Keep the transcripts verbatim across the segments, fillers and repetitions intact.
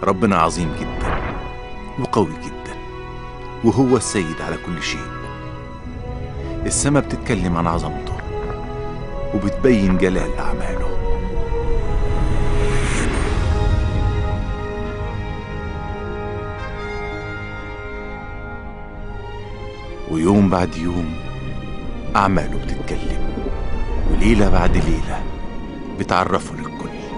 ربنا عظيم جدا وقوي جدا، وهو السيد على كل شيء. السماء بتتكلم عن عظمته وبتبين جلال أعماله. ويوم بعد يوم أعماله بتتكلم، وليلة بعد ليلة بتعرفه للكل.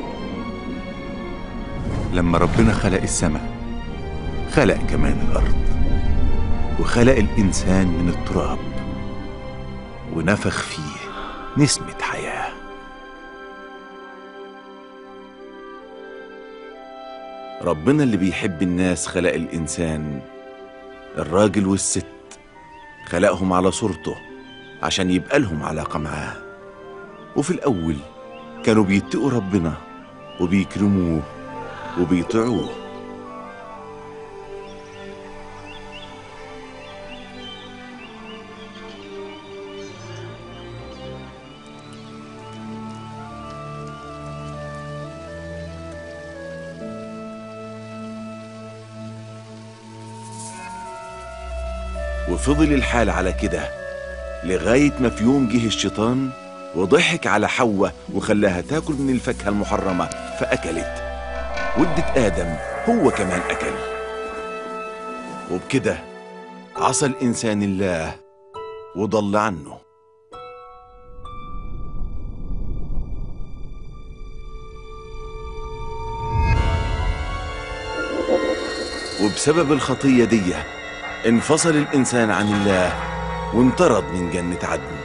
لما ربنا خلق السماء خلق كمان الأرض، وخلق الإنسان من التراب ونفخ فيه نسمة حياة. ربنا اللي بيحب الناس خلق الإنسان، الراجل والست، خلقهم على صورته عشان يبقى لهم علاقة معاه. وفي الأول كانوا بيتقوا ربنا وبيكرموه وبيطيعوه. وفضل الحال على كده لغاية ما في يوم جه الشيطان وضحك على حواء وخلاها تاكل من الفاكهة المحرمة فأكلت، ودت آدم هو كمان أكل. وبكده عصى الإنسان الله وضل عنه. وبسبب الخطية دي انفصل الإنسان عن الله وانطرد من جنة عدن.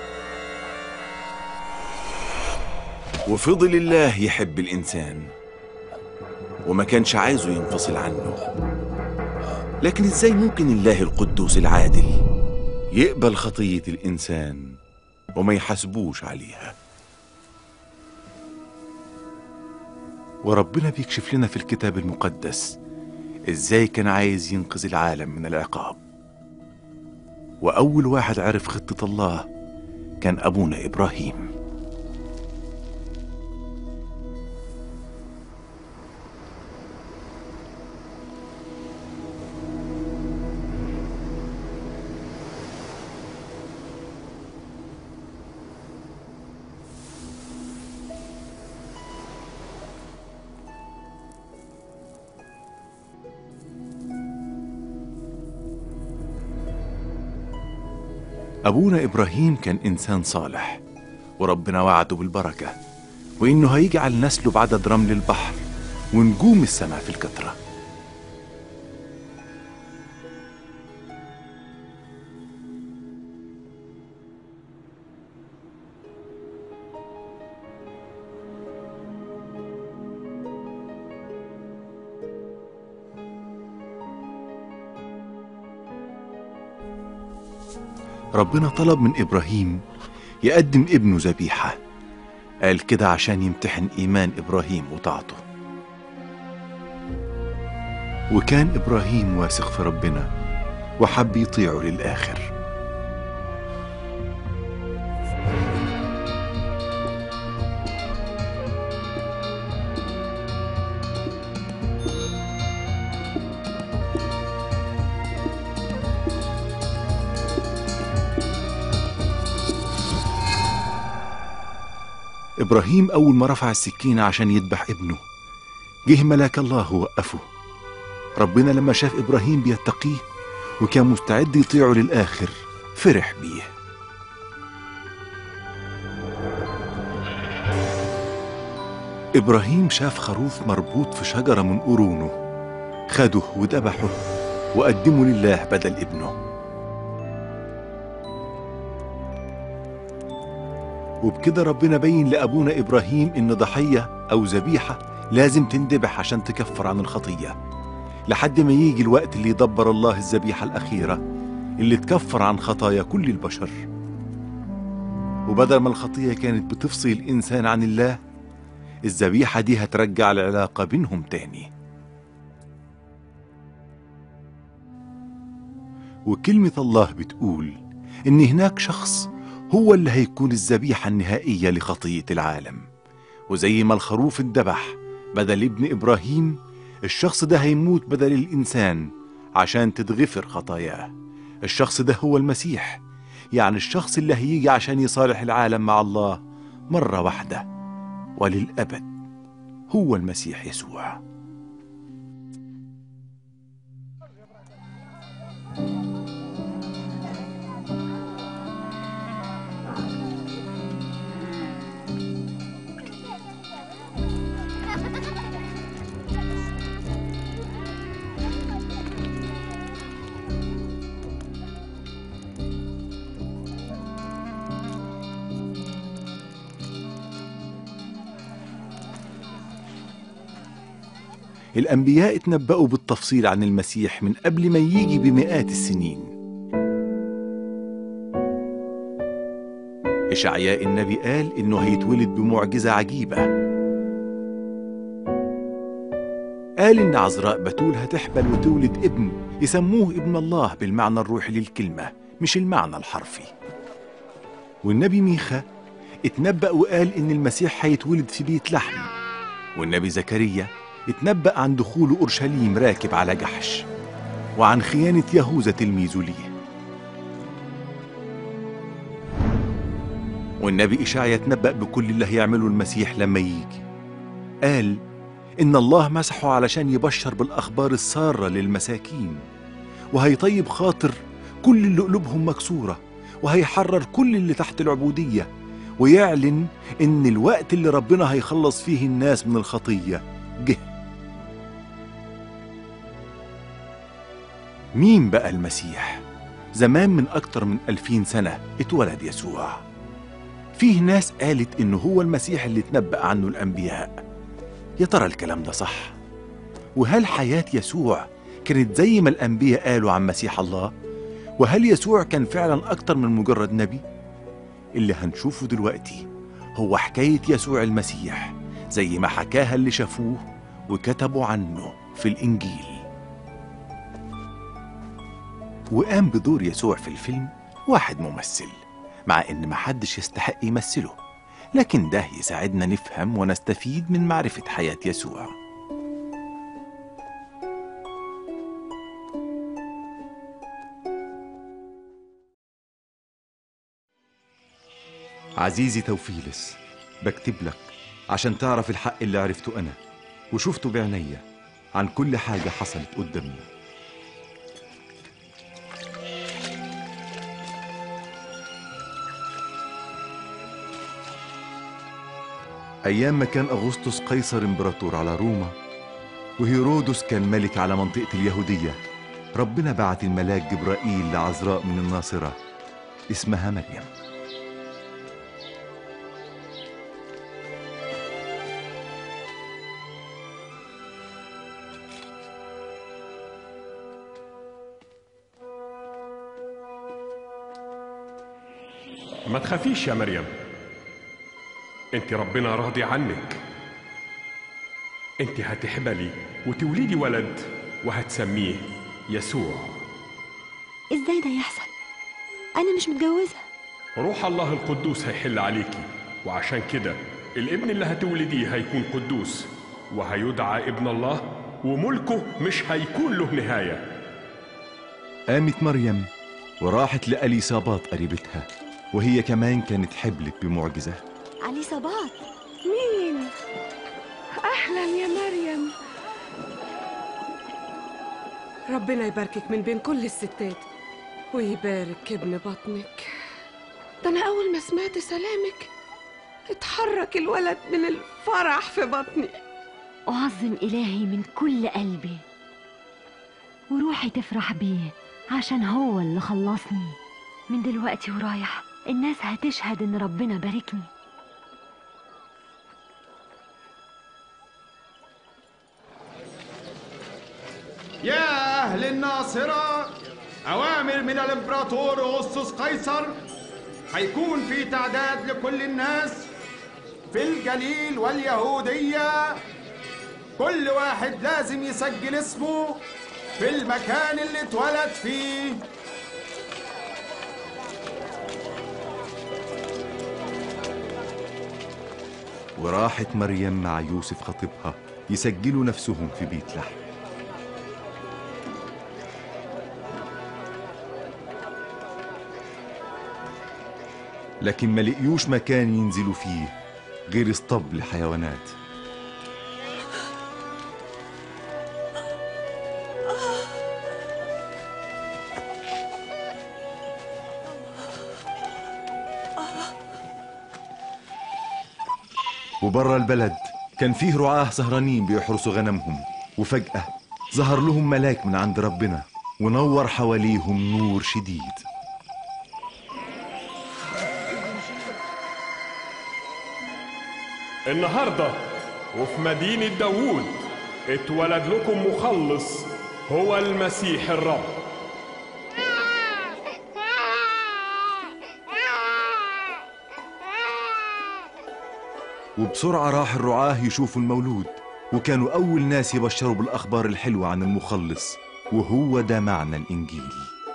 وفضل الله يحب الإنسان وما كانش عايزه ينفصل عنه. لكن ازاي ممكن الله القدوس العادل يقبل خطية الإنسان وما يحاسبوش عليها؟ وربنا بيكشف لنا في الكتاب المقدس ازاي كان عايز ينقذ العالم من العقاب. وأول واحد عرف خطة الله كان أبونا إبراهيم. أبونا إبراهيم كان إنسان صالح، وربنا وعده بالبركة وإنه هيجعل نسله بعدد رمل البحر ونجوم السماء في الكثرة. ربنا طلب من إبراهيم يقدم ابنه ذبيحة. قال كده عشان يمتحن إيمان إبراهيم وطاعته. وكان إبراهيم واثق في ربنا وحب يطيعه للآخر. إبراهيم أول ما رفع السكينة عشان يذبح ابنه جه ملاك الله ووقفه. ربنا لما شاف إبراهيم بيتقيه وكان مستعد يطيعه للآخر فرح بيه. إبراهيم شاف خروف مربوط في شجرة من قرونه، خده وذبحه وقدمه لله بدل ابنه. وبكده ربنا بين لأبونا إبراهيم إن ضحية أو ذبيحة لازم تندبح عشان تكفر عن الخطية، لحد ما يجي الوقت اللي يدبر الله الذبيحة الأخيرة اللي تكفر عن خطايا كل البشر. وبدل ما الخطية كانت بتفصل الإنسان عن الله، الذبيحة دي هترجع العلاقة بينهم تاني. وكلمة الله بتقول إن هناك شخص هو اللي هيكون الذبيحة النهائية لخطية العالم. وزي ما الخروف اندبح بدل ابن إبراهيم، الشخص ده هيموت بدل الإنسان عشان تتغفر خطاياه. الشخص ده هو المسيح، يعني الشخص اللي هيجي عشان يصالح العالم مع الله مرة واحدة وللأبد، هو المسيح يسوع. الأنبياء اتنبأوا بالتفصيل عن المسيح من قبل ما يجي بمئات السنين. إشعياء النبي قال إنه هيتولد بمعجزة عجيبة. قال إن عذراء بتول هتحبل وتولد ابن يسموه ابن الله بالمعنى الروحي للكلمة مش المعنى الحرفي. والنبي ميخا اتنبأ وقال إن المسيح هيتولد في بيت لحم. والنبي زكريا اتنبأ عن دخول أورشليم راكب على جحش، وعن خيانة يهوذا تلميذه ليه. والنبي إشعيا اتنبأ بكل اللي هيعمله المسيح لما يجي. قال إن الله مسحه علشان يبشر بالأخبار السارة للمساكين، وهيطيب خاطر كل اللي قلوبهم مكسورة، وهيحرر كل اللي تحت العبودية، ويعلن إن الوقت اللي ربنا هيخلص فيه الناس من الخطية جه. مين بقى المسيح؟ زمان من أكتر من ألفين سنة اتولد يسوع. فيه ناس قالت إنه هو المسيح اللي اتنبأ عنه الأنبياء. يا ترى الكلام ده صح؟ وهل حياة يسوع كانت زي ما الأنبياء قالوا عن مسيح الله؟ وهل يسوع كان فعلا أكتر من مجرد نبي؟ اللي هنشوفه دلوقتي هو حكاية يسوع المسيح زي ما حكاها اللي شافوه وكتبوا عنه في الإنجيل. وقام بدور يسوع في الفيلم واحد ممثل، مع إن محدش يستحق يمثله، لكن ده يساعدنا نفهم ونستفيد من معرفة حياة يسوع. عزيزي توفيلس، بكتب لك عشان تعرف الحق اللي عرفته أنا وشفته بعينيا عن كل حاجة حصلت قدامنا. أيام ما كان أغسطس قيصر إمبراطور على روما، وهيرودس كان ملك على منطقة اليهودية، ربنا بعت الملاك جبرائيل لعذراء من الناصرة اسمها مريم. ما تخافيش يا مريم، انت ربنا راضي عنك. انت هتحبلي وتولدي ولد وهتسميه يسوع. ازاي ده يحصل؟ انا مش متجوزة. روح الله القدوس هيحل عليكي، وعشان كده الابن اللي هتولديه هيكون قدوس وهيدعى ابن الله، وملكه مش هيكون له نهاية. قامت مريم وراحت لأليصابات قريبتها، وهي كمان كانت حبلت بمعجزة. أليصابات مين؟ أهلا يا مريم، ربنا يباركك من بين كل الستات ويبارك ابن بطنك. ده أنا أول ما سمعت سلامك اتحرك الولد من الفرح في بطني. أعظم إلهي من كل قلبي، وروحي تفرح بيه عشان هو اللي خلصني. من دلوقتي ورايح الناس هتشهد إن ربنا باركني. يا أهل الناصرة، أوامر من الإمبراطور أغسطس قيصر، هيكون في تعداد لكل الناس في الجليل واليهودية. كل واحد لازم يسجل اسمه في المكان اللي اتولد فيه. وراحت مريم مع يوسف خطيبها يسجلوا نفسهم في بيت لحم. لكن ما لقيوش مكان ينزلوا فيه غير اسطبل حيوانات. وبره البلد كان فيه رعاة سهرانين بيحرسوا غنمهم، وفجأة ظهر لهم ملاك من عند ربنا ونور حواليهم نور شديد. النهاردة وفي مدينة داوود اتولد لكم مخلص هو المسيح الرب. وبسرعة راح الرعاة يشوفوا المولود، وكانوا أول ناس يبشروا بالأخبار الحلوة عن المخلص، وهو ده معنى الإنجيل.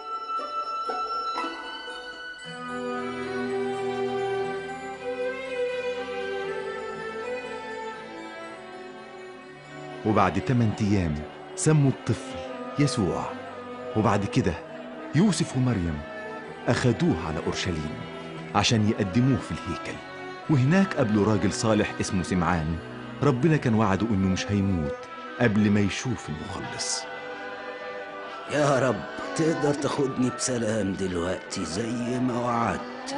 وبعد ثمانية أيام سموا الطفل يسوع. وبعد كده يوسف ومريم أخدوه على أورشليم عشان يقدموه في الهيكل، وهناك قابلوا راجل صالح اسمه سمعان. ربنا كان وعده إنه مش هيموت قبل ما يشوف المخلص. يا رب تقدر تاخدني بسلام دلوقتي زي ما وعدت،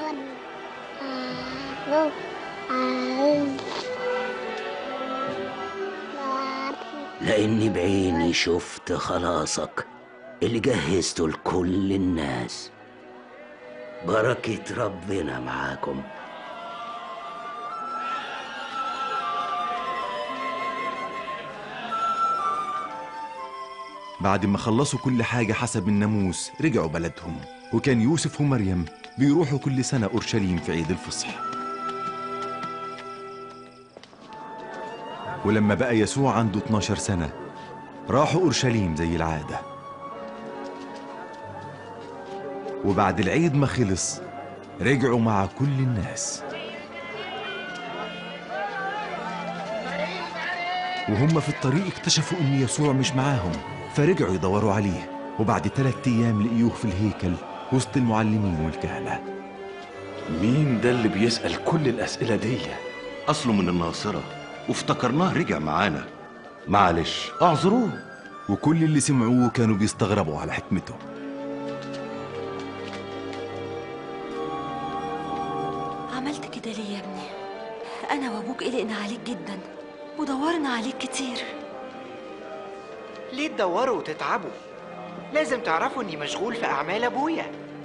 لأني بعيني شفت خلاصك اللي جهزته لكل الناس. بركة ربنا معاكم. بعد ما خلصوا كل حاجة حسب الناموس رجعوا بلدهم، وكان يوسف ومريم بيروحوا كل سنة أورشليم في عيد الفصح. ولما بقى يسوع عنده اتناشر سنة راحوا أورشليم زي العادة. وبعد العيد ما خلص رجعوا مع كل الناس، وهم في الطريق اكتشفوا إن يسوع مش معاهم، فرجعوا يدوروا عليه. وبعد ثلاثة أيام لقيوه في الهيكل وسط المعلمين والكهنة. مين ده اللي بيسأل كل الأسئلة دي؟ أصله من الناصرة وافتكرناه رجع معانا، معلش اعذروه. وكل اللي سمعوه كانوا بيستغربوا على حكمته. عملت كده ليه يا ابني؟ أنا وأبوك قلقنا عليك جدا ودورنا عليك كتير. ليه تدوروا وتتعبوا؟ لازم تعرفوا اني مشغول في اعمال ابويا.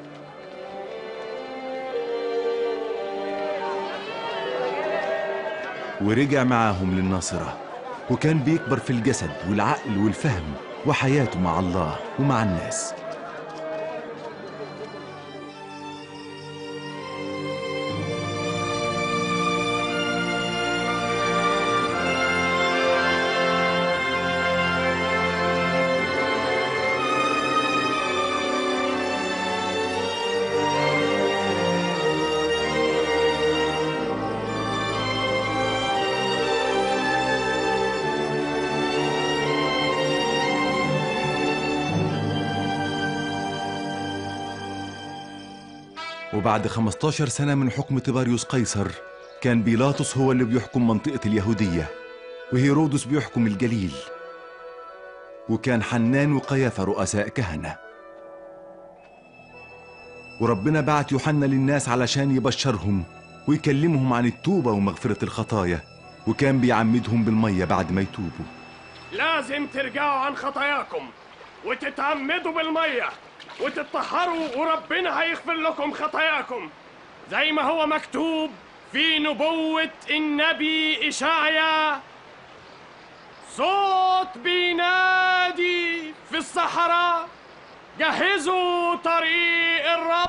ورجع معاهم للناصرة، وكان بيكبر في الجسد والعقل والفهم وحياته مع الله ومع الناس. وبعد خمستاشر سنة من حكم طيبريوس قيصر كان بيلاطس هو اللي بيحكم منطقة اليهودية، وهيرودس بيحكم الجليل، وكان حنان وقيافة رؤساء كهنة. وربنا بعت يوحنا للناس علشان يبشرهم ويكلمهم عن التوبة ومغفرة الخطايا، وكان بيعمدهم بالمية بعد ما يتوبوا. لازم ترجعوا عن خطاياكم وتتعمدوا بالمية وتتطهروا، وربنا هيغفر لكم خطاياكم زي ما هو مكتوب في نبوة النبي إشعيا: صوت بينادي في الصحراء جهزوا طريق الرب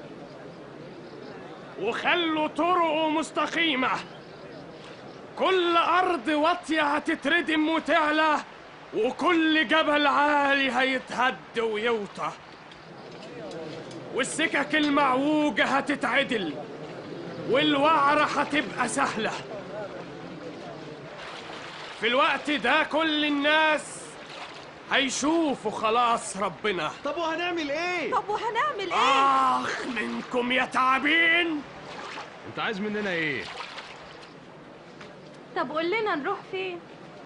وخلوا طرقه مستقيمة. كل أرض واطية هتتردم وتعلى، وكل جبل عالي هيتهد ويوطى، والسكك المعوجة هتتعدل، والوعرة هتبقى سهلة. في الوقت ده كل الناس هيشوفوا خلاص ربنا. طب وهنعمل ايه؟ طب وهنعمل ايه؟ اخ منكم يا تعبين. انت عايز مننا ايه؟ طب قول لنا نروح فين؟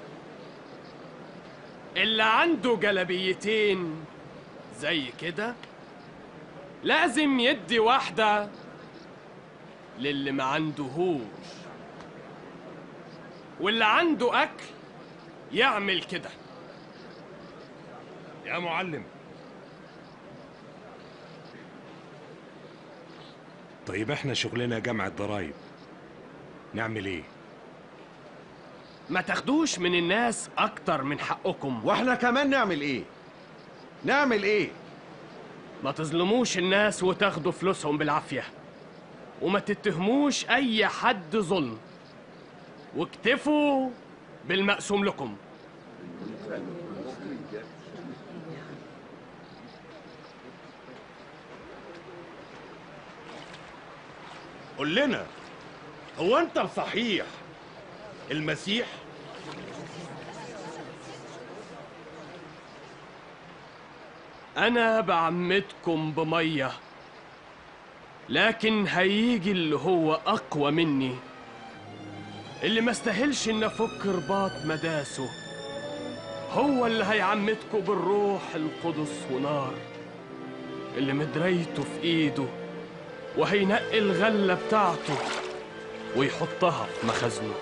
اللي عنده جلبيتين زي كده لازم يدي واحدة للي ما عندهوش، واللي عنده أكل يعمل كده. يا معلم، طيب احنا شغلنا جمع الضرايب، نعمل ايه؟ ما تاخدوش من الناس أكتر من حقكم. واحنا كمان نعمل ايه؟ نعمل ايه؟ ما تظلموش الناس وتاخدوا فلوسهم بالعافية، وما تتهموش أي حد ظلم، واكتفوا بالمقسوم لكم. قول لنا، هو انت صحيح المسيح؟ أنا بعمدكم بمية، لكن هيجي اللي هو أقوى مني، اللي ما استاهلش إن أفك رباط مداسه، هو اللي هيعمدكم بالروح القدس ونار، اللي مدريته في إيده، وهينقي الغلة بتاعته ويحطها في مخازنه.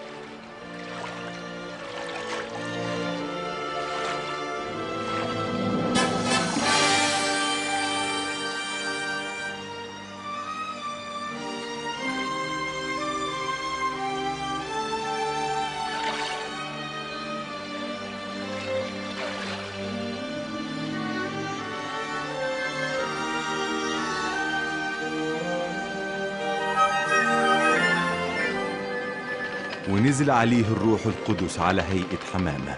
ونزل عليه الروح القدس على هيئة حمامة،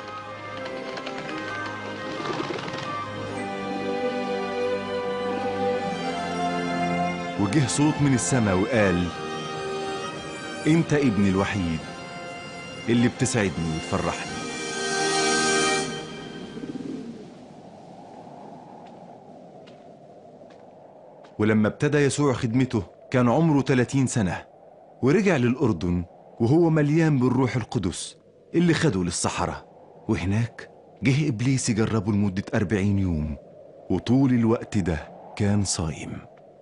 وجه صوت من السماء وقال: انت ابني الوحيد اللي بتسعدني وتفرحني. ولما ابتدى يسوع خدمته كان عمره ثلاثين سنة، ورجع للأردن وهو مليان بالروح القدس اللي خده للصحراء. وهناك جه إبليس يجربه لمدة أربعين يوم، وطول الوقت ده كان صايم.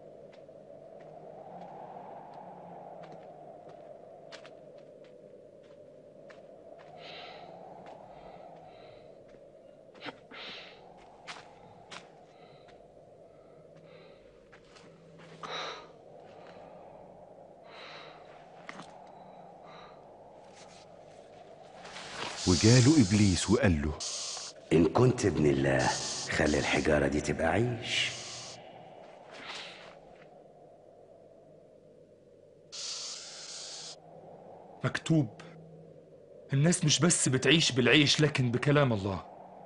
وجاله إبليس وقال له: إن كنت ابن الله خلي الحجارة دي تبقى عيش. مكتوب: الناس مش بس بتعيش بالعيش لكن بكلام الله.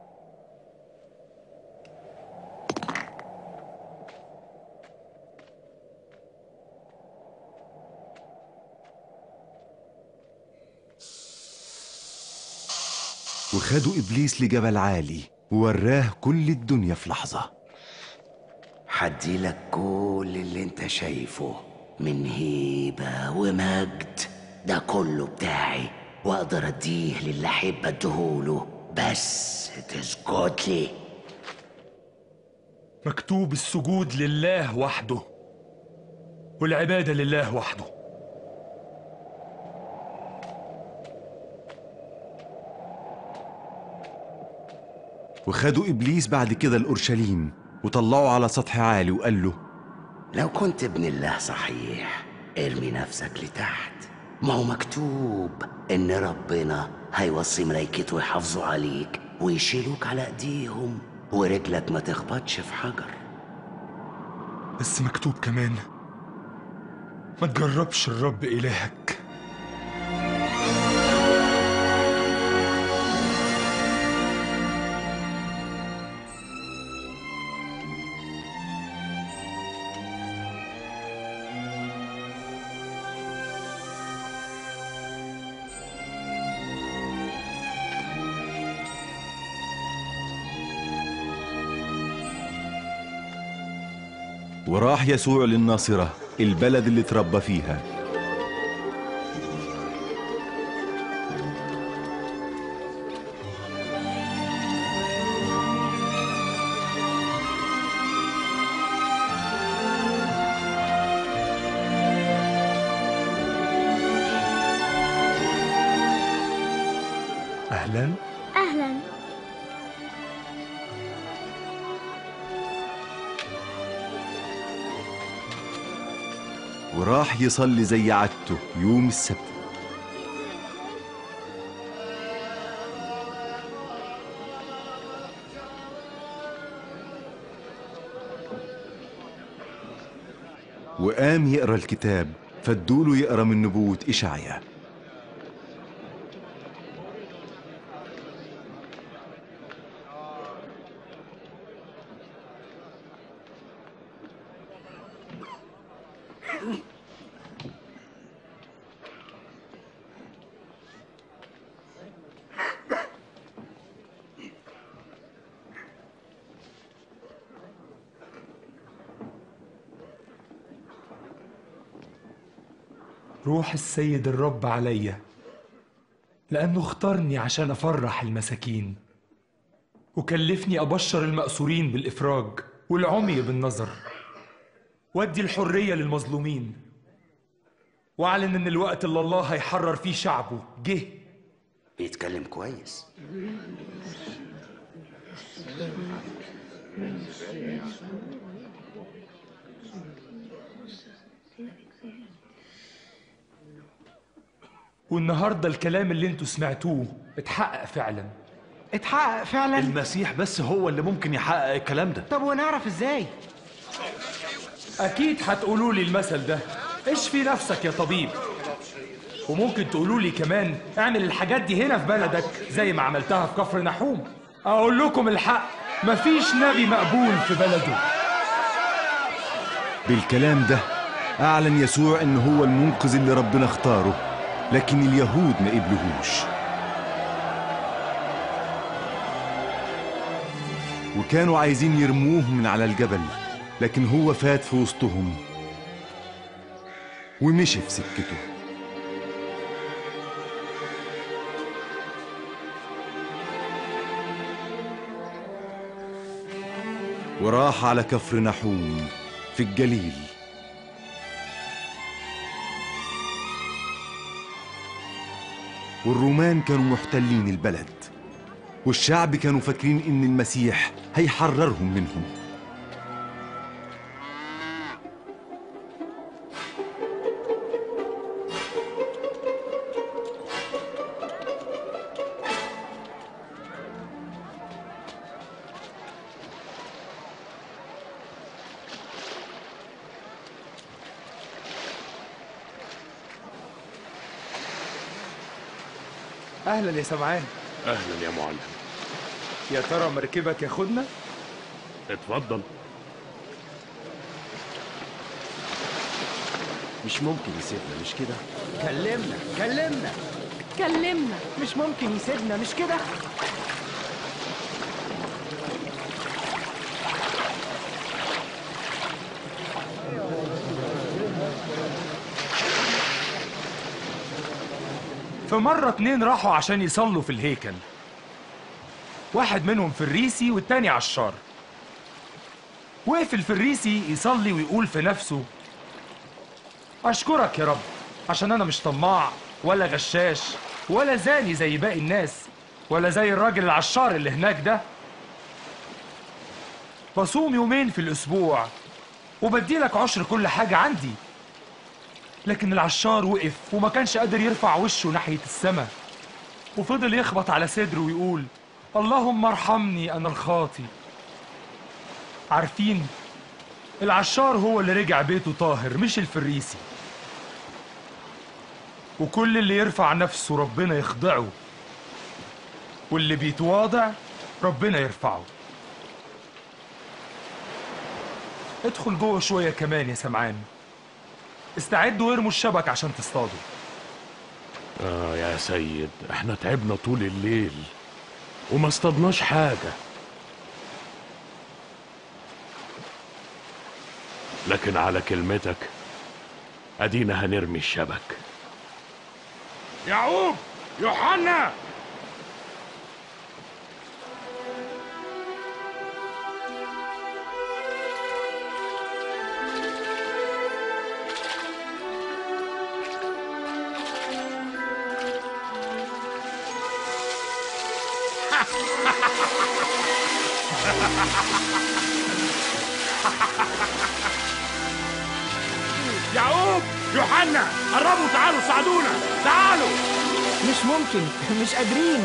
وخدوا إبليس لجبل عالي ووراه كل الدنيا في لحظة. حدي لك كل اللي انت شايفه من هيبة ومجد، ده كله بتاعي، واقدر اديه للي احب اديهوله، بس تسجد لي. مكتوب: السجود لله وحده والعبادة لله وحده. وخدوا إبليس بعد كده لأورشليم وطلعوا على سطح عالي وقال له: لو كنت ابن الله صحيح ارمي نفسك لتحت، ما هو مكتوب ان ربنا هيوصي ملايكته يحافظوا عليك ويشيلوك على ايديهم ورجلك ما تخبطش في حجر. بس مكتوب كمان: ما تجربش الرب إلهك. وراح يسوع للناصرة البلد اللي اتربى فيها. أهلا. أهلا. وراح يصلي زي عادته يوم السبت. وقام يقرأ الكتاب، فادوله يقرأ من نبوة إشعيا. روح السيد الرب عليا، لأنه اختارني عشان أفرح المساكين، وكلفني أبشر المأسورين بالإفراج والعمي بالنظر، وادي الحرية للمظلومين، واعلن إن الوقت اللي الله هيحرر فيه شعبه جه. بيتكلم كويس. والنهارده الكلام اللي انتوا سمعتوه اتحقق فعلا. اتحقق فعلا؟ المسيح بس هو اللي ممكن يحقق الكلام ده. طب ونعرف ازاي؟ اكيد هتقولوا لي المثل ده، اشفي نفسك يا طبيب. وممكن تقولوا لي كمان اعمل الحاجات دي هنا في بلدك زي ما عملتها في كفر نحوم. اقول لكم الحق، مفيش نبي مقبول في بلده. بالكلام ده أعلن يسوع إن هو المنقذ اللي ربنا اختاره، لكن اليهود ما قبلوهوش، وكانوا عايزين يرموه من على الجبل، لكن هو فات في وسطهم ومشي في سكته. وراح على كفر نحوم في الجليل. والرومان كانوا محتلين البلد، والشعب كانوا فاكرين إن المسيح هيحررهم منهم. اهلا يا سمعان. اهلا يا معلم. يا ترى مركبك ياخدنا؟ اتفضل. مش ممكن يسيبنا، مش كده؟ كلمنا كلمنا كلمنا. مش ممكن يسيبنا، مش كده؟ فمرة اتنين راحوا عشان يصلوا في الهيكل، واحد منهم فريسي والتاني عشار. وقف الفريسي يصلي ويقول في نفسه: أشكرك يا رب عشان أنا مش طماع ولا غشاش ولا زاني زي باقي الناس ولا زي الراجل العشار اللي هناك ده. بصوم يومين في الأسبوع وبديلك عشر كل حاجة عندي. لكن العشار وقف وما كانش قادر يرفع وشه ناحية السماء، وفضل يخبط على صدره ويقول: اللهم ارحمني أنا الخاطي. عارفين، العشار هو اللي رجع بيته طاهر مش الفريسي. وكل اللي يرفع نفسه ربنا يخضعه، واللي بيتواضع ربنا يرفعه. ادخل جوه شوية كمان يا سمعان، استعدوا وارموا الشبك عشان تصطادوا. آه يا سيد، احنا تعبنا طول الليل وما اصطادناش حاجة. لكن على كلمتك ادينا هنرمي الشبك. يعقوب، يوحنا، يعقوب، يوحنا، قربوا تعالوا ساعدونا، تعالوا. مش ممكن، مش قادرين.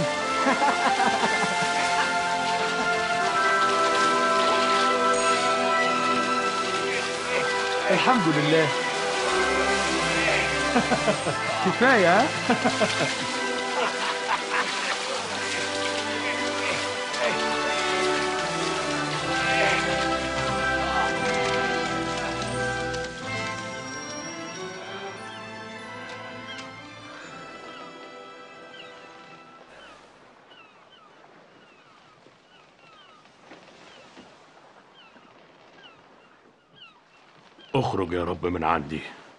الحمد لله. كفاية ها؟ اخرج يا رب من عندي،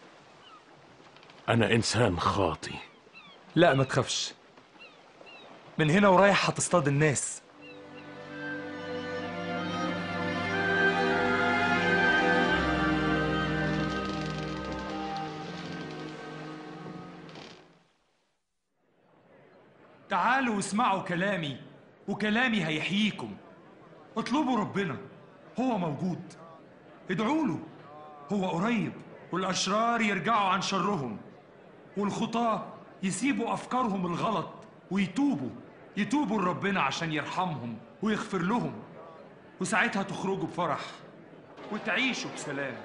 انا انسان خاطي. لا ما تخافش، من هنا ورايح هتصطاد الناس. تعالوا واسمعوا كلامي، وكلامي هيحييكم. اطلبوا ربنا، هو موجود. ادعوا له، هو قريب. والأشرار يرجعوا عن شرهم، والخطاة يسيبوا أفكارهم الغلط ويتوبوا يتوبوا لربنا عشان يرحمهم ويغفر لهم، وساعتها تخرجوا بفرح وتعيشوا بسلام.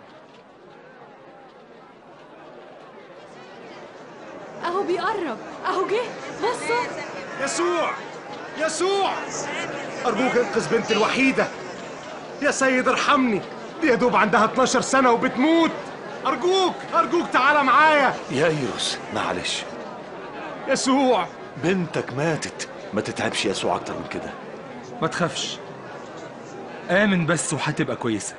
اهو بيقرب، اهو جه، بصوا. يسوع، يسوع، أرجوك انقذ بنتي الوحيدة. يا سيد ارحمني، دي يا دوب عندها اتناشر سنة وبتموت. أرجوك أرجوك تعالى معايا. يا ايروس معلش، يسوع، بنتك ماتت. ما تتعبش يسوع أكتر من كده. ما تخافش، آمن بس وهتبقى كويسة.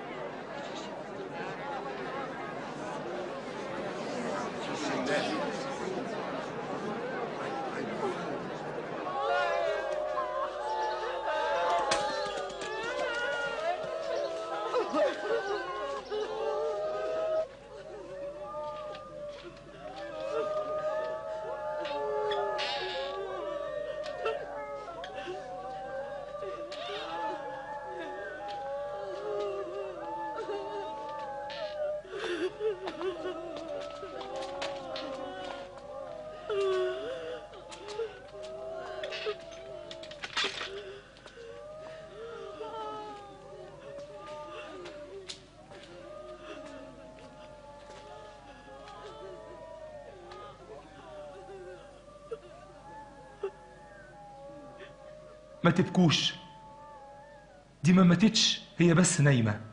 ما تبكوش، دي ما ماتتش، هي بس نايمة.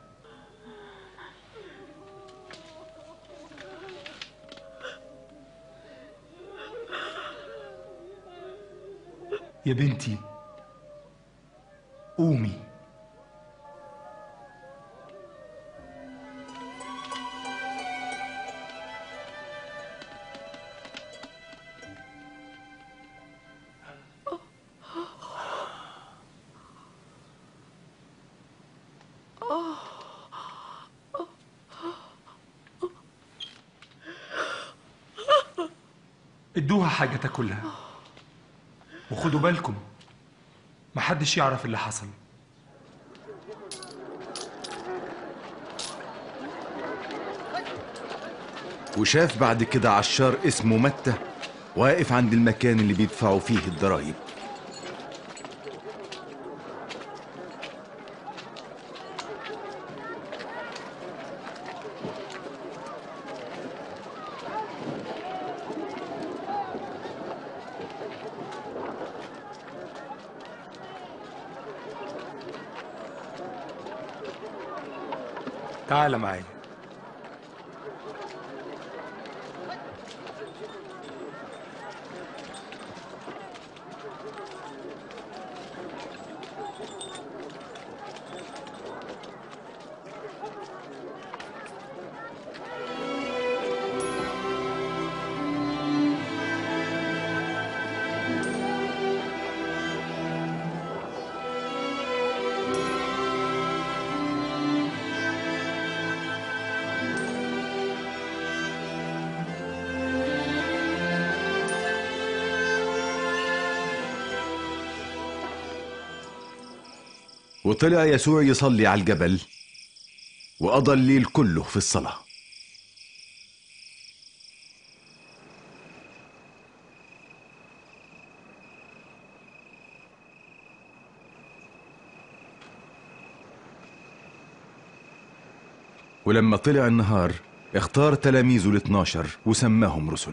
يا بنتي قومي. ادوها حاجة تاكلها، وخدوا بالكم محدش يعرف اللي حصل. وشاف بعد كده عشار اسمه متى واقف عند المكان اللي بيدفعوا فيه الضرايب. تعال معايا. وطلع يسوع يصلي على الجبل، وقضى الليل كله في الصلاة. ولما طلع النهار اختار تلاميذه الاثناشر وسماهم رسل.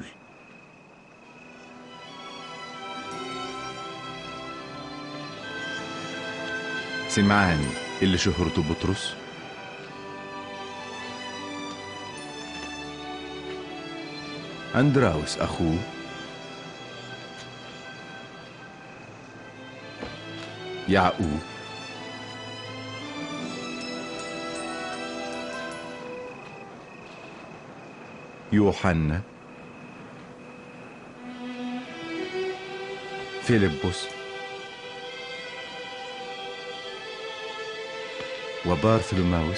سمعان اللي شهرته بطرس، أندراوس أخوه، يعقوب، يوحنا، فيلبس، وبارثولوماوس،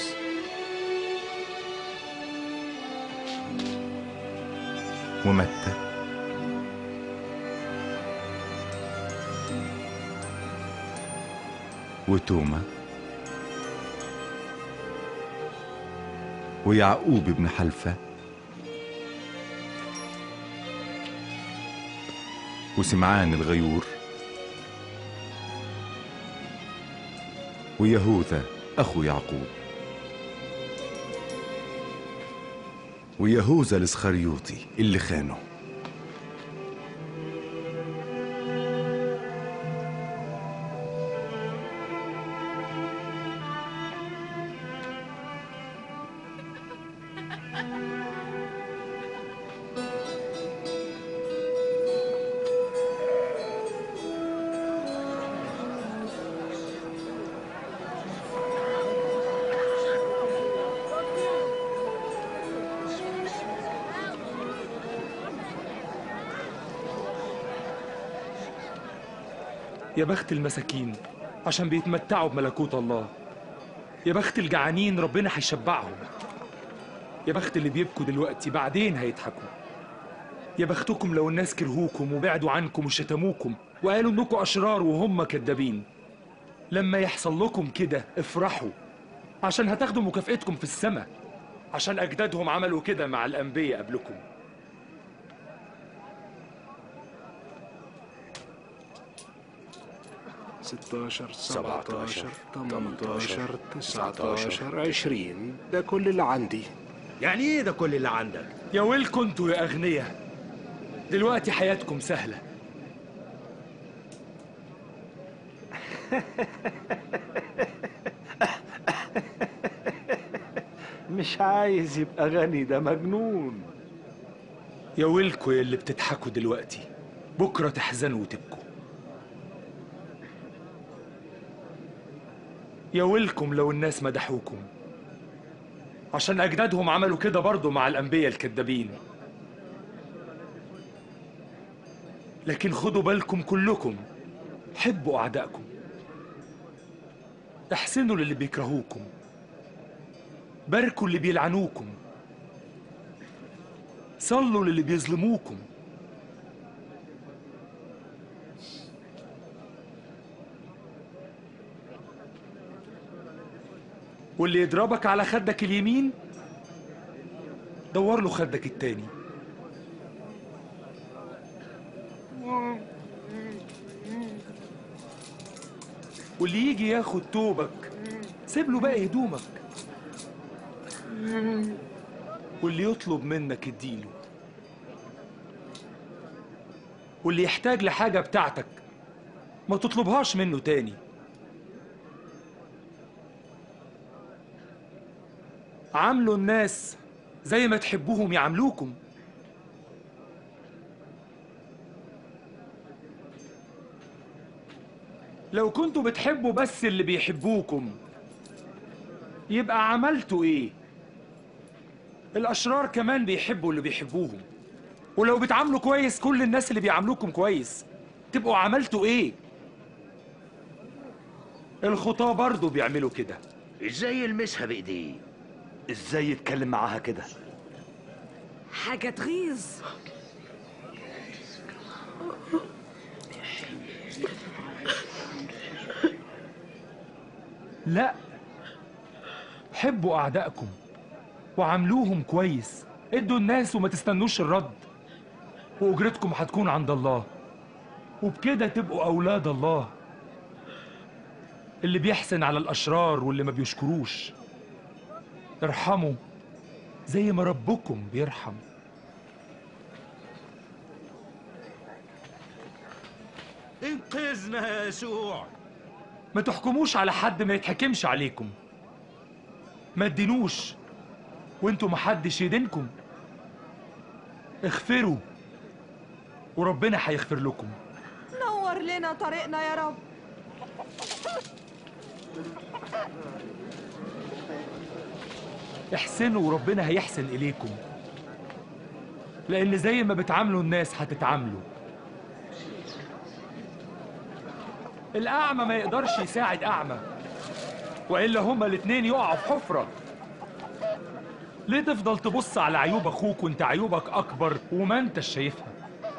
ومتى، وتوما، ويعقوب بن حلفة، وسمعان الغيور، ويهوذا أخو يعقوب، ويهوذا الإسخريوطي اللي خانه. يا بخت المساكين عشان بيتمتعوا بملكوت الله. يا بخت الجعانين ربنا هيشبعهم. يا بخت اللي بيبكوا دلوقتي بعدين هيضحكوا. يا بختكم لو الناس كرهوكم وبعدوا عنكم وشتموكم وقالوا انكم اشرار وهم كدابين. لما يحصل لكم كده افرحوا عشان هتاخدوا مكافئتكم في السماء، عشان اجدادهم عملوا كده مع الانبياء قبلكم. ستاشر سبعتاشر تمنتاشر تسعتاشر عشرين. ده كل اللي عندي. يعني ايه ده كل اللي عندك؟ يا ويلكم انتوا يا اغنياء، دلوقتي حياتكم سهله. مش عايز يبقى غني، ده مجنون. يا ويلكم يا اللي بتضحكوا دلوقتي، بكره تحزنوا وتبكوا. يا ويلكم لو الناس مدحوكم، عشان أجدادهم عملوا كده برضو مع الأنبياء الكذابين. لكن خدوا بالكم كلكم، حبوا أعدائكم، احسنوا للي بيكرهوكم، باركوا اللي بيلعنوكم، صلوا للي بيظلموكم. واللي يضربك على خدك اليمين دور له خدك التاني. واللي يجي ياخد توبك سيب له باقي هدومك. واللي يطلب منك اديله. واللي يحتاج لحاجة بتاعتك ما تطلبهاش منه تاني. عاملوا الناس زي ما تحبوهم يعاملوكم. لو كنتوا بتحبوا بس اللي بيحبوكم يبقى عملتوا ايه؟ الاشرار كمان بيحبوا اللي بيحبوهم. ولو بتعاملوا كويس كل الناس اللي بيعاملوكم كويس تبقوا عملتوا ايه؟ الخطاة برضو بيعملوا كده. ازاي يلمسها بايديه؟ ازاي يتكلم معاها كده؟ حاجة تغيظ. لا، حبوا أعدائكم وعاملوهم كويس، ادوا الناس وما تستنوش الرد، وأجرتكم هتكون عند الله، وبكده تبقوا أولاد الله اللي بيحسن على الأشرار واللي ما بيشكروش. ارحموا زي ما ربكم بيرحم. انقذنا يا يسوع. ما تحكموش على حد ما يتحكمش عليكم، ما تدينوش وانتوا محدش يدينكم. اغفروا وربنا هيغفر لكم. نور لنا طريقنا يا رب. احسنوا وربنا هيحسن إليكم، لأن زي ما بتعاملوا الناس هتتعاملوا. الأعمى ما يقدرش يساعد أعمى، وإلا هما الاتنين يقعوا في حفرة. ليه تفضل تبص على عيوب أخوك وانت عيوبك أكبر وما انتش شايفها؟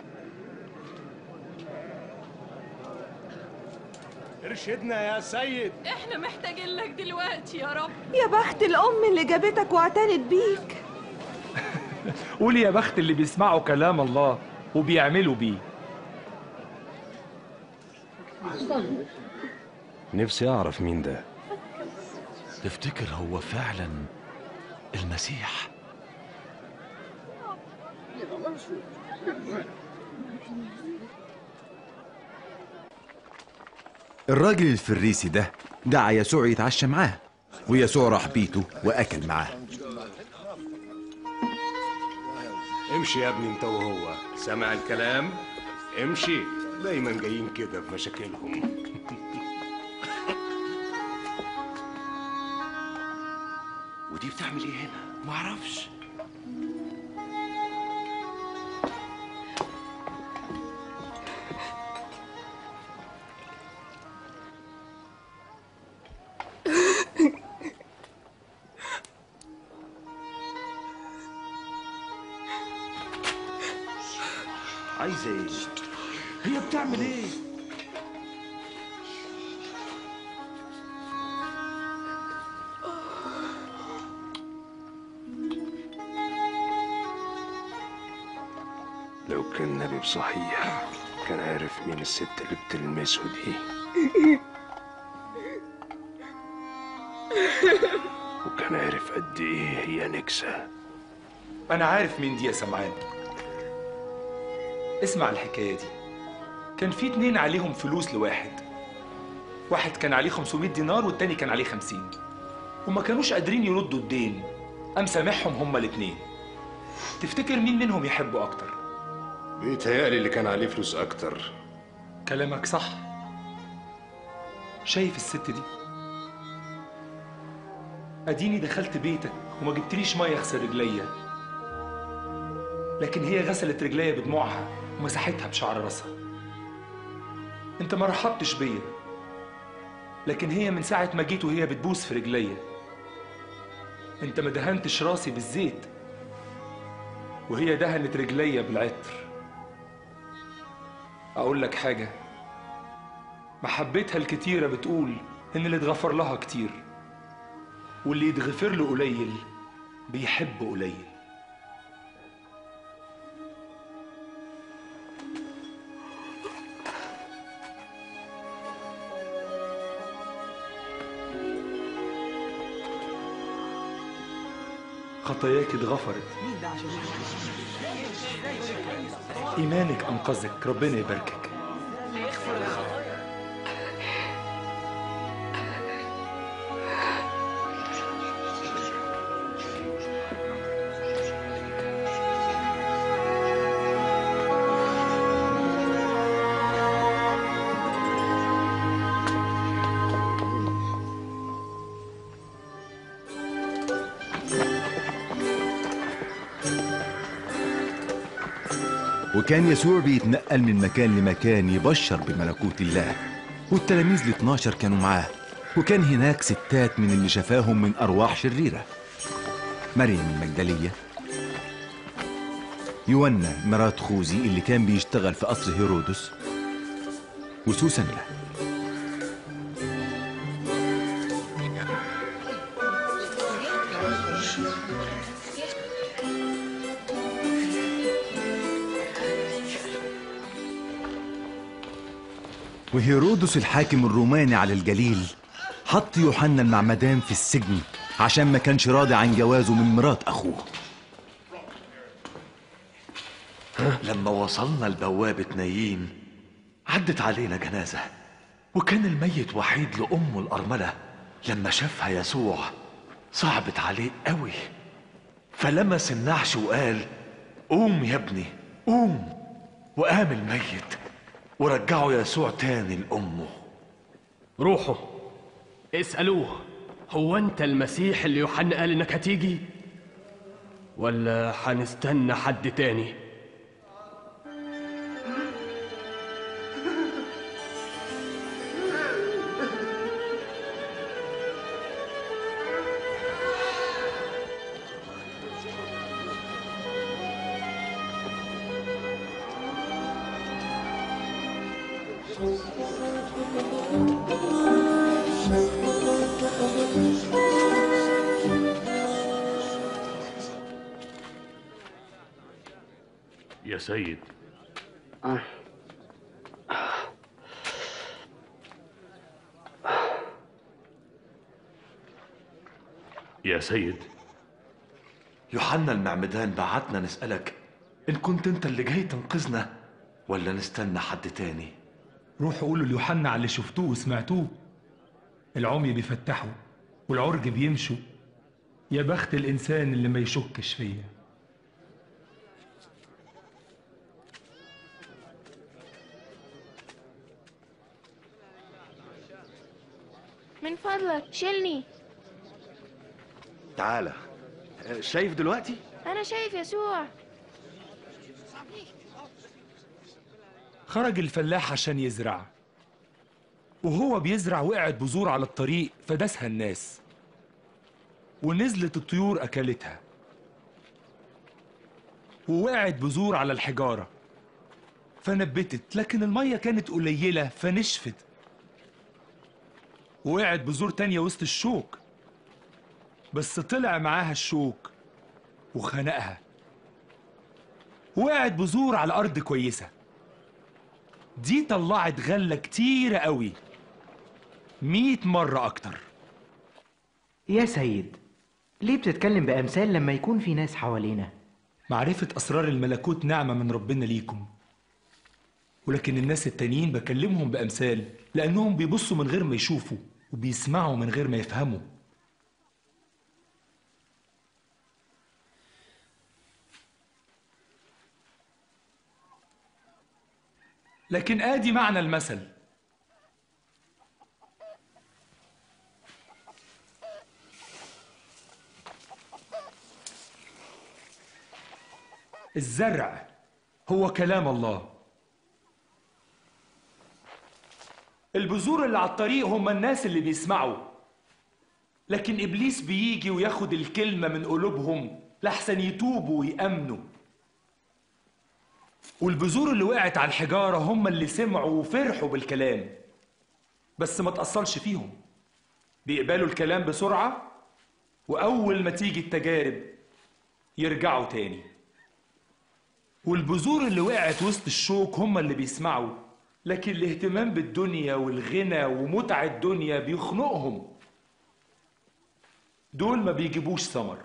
ارشدنا يا سيد. احنا محتاجين لك دلوقتي يا رب. يا بخت الأم اللي جابتك واعتنت بيك. قولي يا بخت اللي بيسمعوا كلام الله وبيعملوا بيه. نفسي أعرف مين ده. تفتكر هو فعلا المسيح؟ الراجل الفريسي ده دعا يسوع يتعشى معاه، ويسوع راح بيته وأكل معاه. امشي يا ابني انت وهو، سامع الكلام؟ امشي. دايما جايين كده بمشاكلهم. ودي بتعمل ايه هنا؟ معرفش. عايزة ايه؟ هي بتعمل ايه؟ لو كان نبي بصحيح كان عارف مين الست اللي بتلمسه دي، وكان عارف قد ايه هي نكسة. أنا عارف مين دي يا سمعان. اسمع الحكاية دي. كان في اتنين عليهم فلوس لواحد، واحد كان عليه خمسمائة دينار والتاني كان عليه خمسين، وما كانوش قادرين يردوا الدين، قام سامحهم هما الاتنين. تفتكر مين منهم يحبه أكتر؟ بيتهيألي اللي كان عليه فلوس أكتر. كلامك صح. شايف الست دي؟ أديني دخلت بيتك وما جبتليش مية أغسل رجليا، لكن هي غسلت رجليا بدموعها ومسحتها بشعر راسها. انت ما رحبتش بيا، لكن هي من ساعة ما جيت وهي بتبوس في رجليا. انت ما دهنتش راسي بالزيت وهي دهنت رجليا بالعطر. اقول لك حاجة، محبتها الكتيرة بتقول ان اللي اتغفر لها كتير، واللي يتغفر له قليل بيحب قليل. خطاياك اتغفرت، إيمانك أنقذك، ربنا يباركك. وكان يسوع بيتنقل من مكان لمكان يبشر بملكوت الله، والتلاميذ الاثناشر كانوا معاه، وكان هناك ستات من اللي شفاهم من أرواح شريرة: مريم المجدلية، يونا مرات خوذي اللي كان بيشتغل في قصر هيرودس، وسوسنة. وهيرودس الحاكم الروماني على الجليل حط يوحنا المعمدان في السجن عشان ما كانش راضي عن جوازه من مرات أخوه. لما وصلنا لبوابة نايين عدت علينا جنازة، وكان الميت وحيد لأمه الأرملة. لما شافها يسوع صعبت عليه قوي، فلمس النعش وقال: قوم يا ابني قوم. وقام الميت ورجعوا يسوع تاني لأمه. روحوا اسألوه، هو أنت المسيح اللي يوحنا قال إنك هتيجي؟ ولا هنستنى حد تاني؟ يا سيد. يا سيد، يوحنا المعمدان بعتنا نسألك إن كنت أنت اللي جاي تنقذنا ولا نستنى حد تاني. روحوا قولوا ليوحنا على اللي شفتوه وسمعتوه. العمي بيفتحوا والعرج بيمشوا. يا بخت الإنسان اللي ما يشكش فيا. من فضلك شيلني. تعالى، شايف دلوقتي؟ أنا شايف يسوع. خرج الفلاح عشان يزرع، وهو بيزرع وقعت بذور على الطريق فداسها الناس، ونزلت الطيور أكلتها. ووقعت بذور على الحجارة فنبتت، لكن المية كانت قليلة فنشفت. ووقعت بذور تانية وسط الشوك، بس طلع معاها الشوك وخنقها. وقعت بذور على أرض كويسة، دي طلعت غلة كتيرة قوي، مية مرة أكتر. يا سيد، ليه بتتكلم بأمثال لما يكون في ناس حوالينا؟ معرفة أسرار الملكوت نعمة من ربنا ليكم، ولكن الناس التانيين بكلمهم بأمثال لأنهم بيبصوا من غير ما يشوفوا وبيسمعوا من غير ما يفهموا. لكن آدي معنى المثل: الزرع هو كلام الله. البذور اللي على الطريق هم الناس اللي بيسمعوا، لكن إبليس بيجي وياخد الكلمة من قلوبهم لحسن يتوبوا ويأمنوا. والبذور اللي وقعت على الحجارة هم اللي سمعوا وفرحوا بالكلام، بس ما تأصلش فيهم، بيقبلوا الكلام بسرعة، وأول ما تيجي التجارب يرجعوا تاني. والبذور اللي وقعت وسط الشوك هم اللي بيسمعوا، لكن الاهتمام بالدنيا والغنى ومتع الدنيا بيخنقهم، دول ما بيجيبوش ثمر.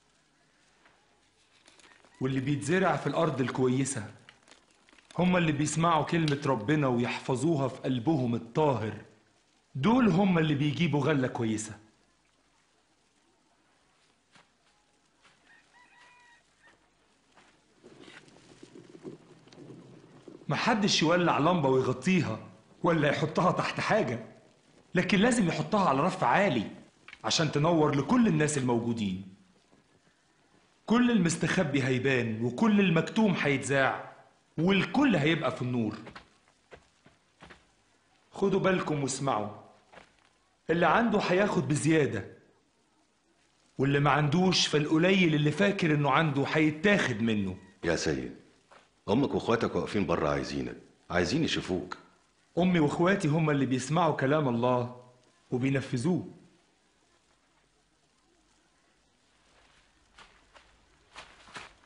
واللي بيتزرع في الأرض الكويسة هم اللي بيسمعوا كلمة ربنا ويحفظوها في قلبهم الطاهر، دول هم اللي بيجيبوا غلة كويسة. محدش يولع لمبة ويغطيها ولا يحطها تحت حاجة، لكن لازم يحطها على رف عالي عشان تنور لكل الناس الموجودين. كل المستخبي هيبان وكل المكتوم هيتذاع والكل هيبقى في النور. خدوا بالكم واسمعوا، اللي عنده هياخد بزيادة، واللي ما عندوش فالقليل اللي فاكر انه عنده هيتاخد منه. يا سيد، امك واخواتك واقفين بره عايزينك، عايزين يشوفوك. امي واخواتي هم اللي بيسمعوا كلام الله وبينفذوه.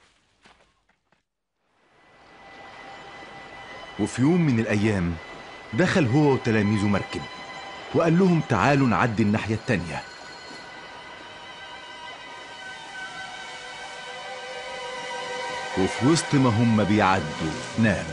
وفي يوم من الأيام دخل هو وتلاميذه مركب وقال لهم تعالوا نعدي الناحية التانية. وفي وسط ما هم بيعدوا نام.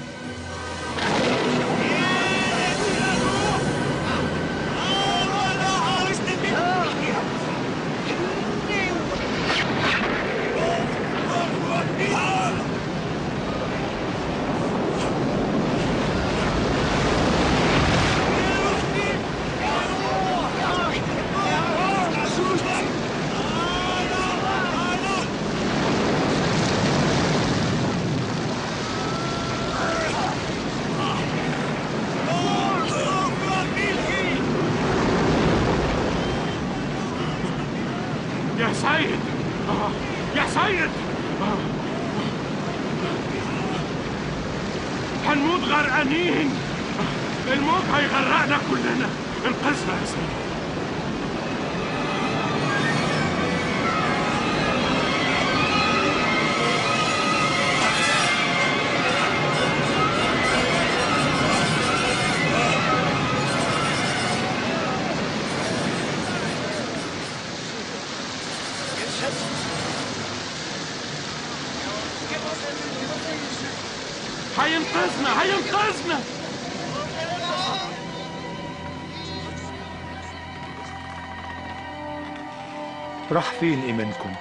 يا سيد يا سيد هنموت غرقانين، الموت هيغرقنا كلنا، انقذنا يا سيد. هينقذنا هينقذنا. راح فين إيمانكم؟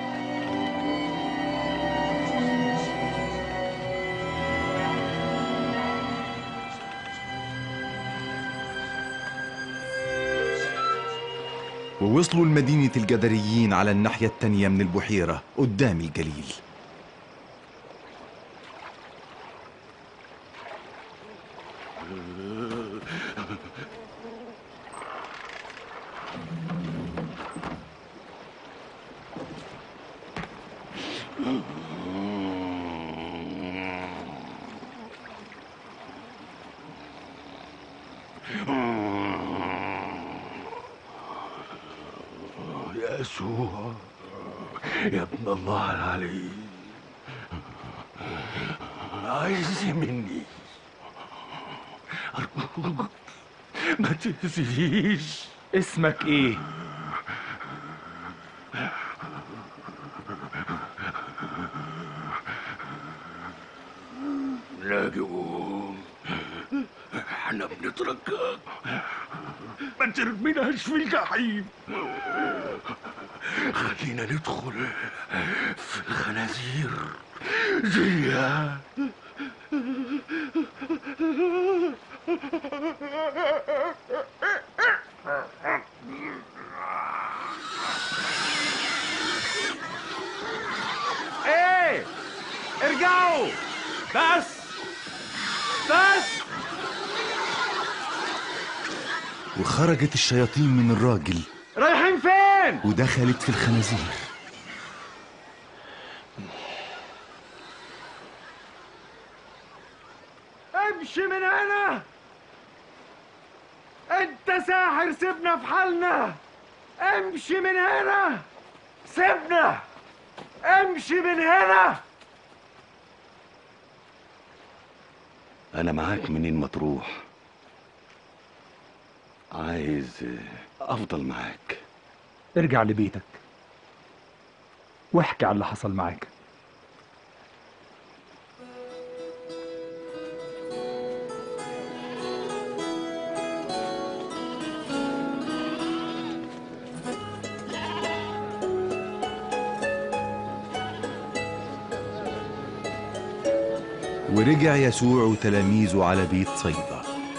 ووصلوا لمدينة الجدريين على الناحية التانية من البحيرة قدام الجليل. يسوع يا ابن الله العلي، عايز مني أرجوك ما تأذيش. اسمك ايه؟ لاجئون، احنا بنترجاك ما ترميناش في الجحيم، خلينا ندخل في الخنازير زيها. ايه ارجعوا بس بس. وخرجت الشياطين من الراجل. رايحين فين؟ ودخلت في الخنازير. امشي من هنا، انت ساحر، سيبنا في حالنا. امشي من هنا، سيبنا، امشي من هنا. أنا معاك منين ما تروح، عايز أفضل معاك. ارجع لبيتك واحكي على اللي حصل معاك. ورجع يسوع وتلاميذه على بيت صيدا.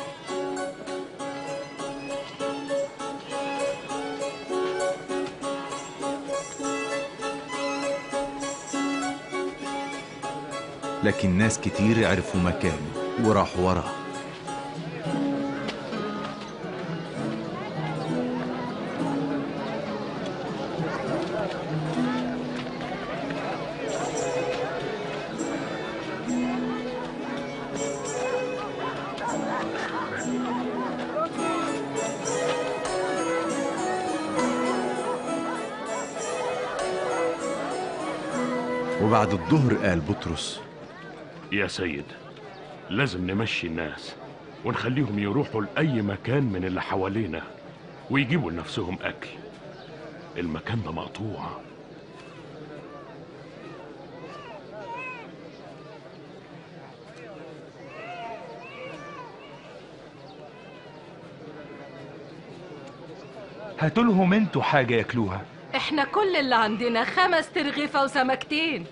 لكن ناس كتير عرفوا مكانه وراحوا وراه. وبعد الظهر قال بطرس: يا سيد، لازم نمشي الناس. ونخليهم يروحوا لأي مكان من اللي حوالينا ويجيبوا لنفسهم أكل. المكان ده مقطوع. هاتولهم انتوا حاجة ياكلوها. احنا كل اللي عندنا خمس ترغيفة وسمكتين.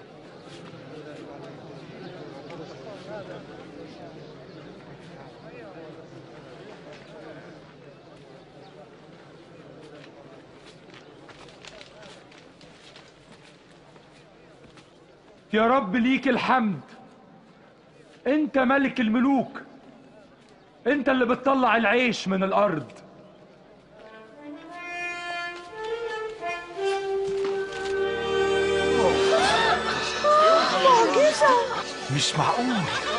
يا رب ليك الحمد، انت ملك الملوك، انت اللي بتطلع العيش من الارض. معجزة. مش معقول.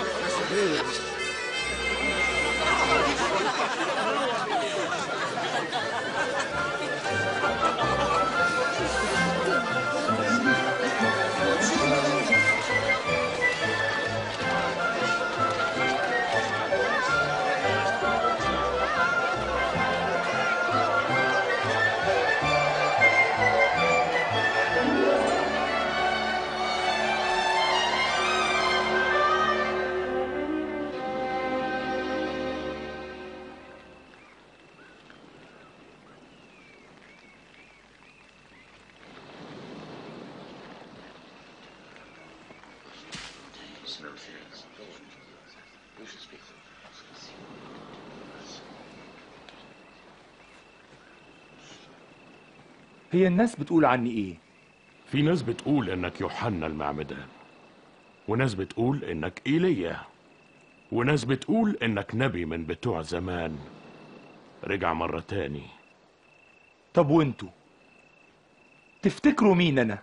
هي الناس بتقول عني ايه؟ في ناس بتقول انك يوحنا المعمدان، وناس بتقول انك ايليا، وناس بتقول انك نبي من بتوع زمان رجع مرة تاني. طب وانتوا تفتكروا مين انا؟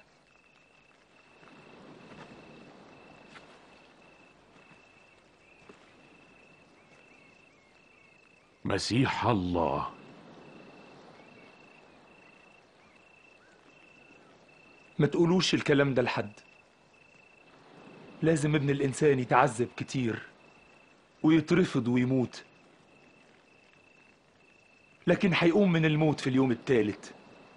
مسيح الله. ما تقولوش الكلام ده لحد. لازم ابن الإنسان يتعذب كتير ويترفض ويموت، لكن هيقوم من الموت في اليوم الثالث.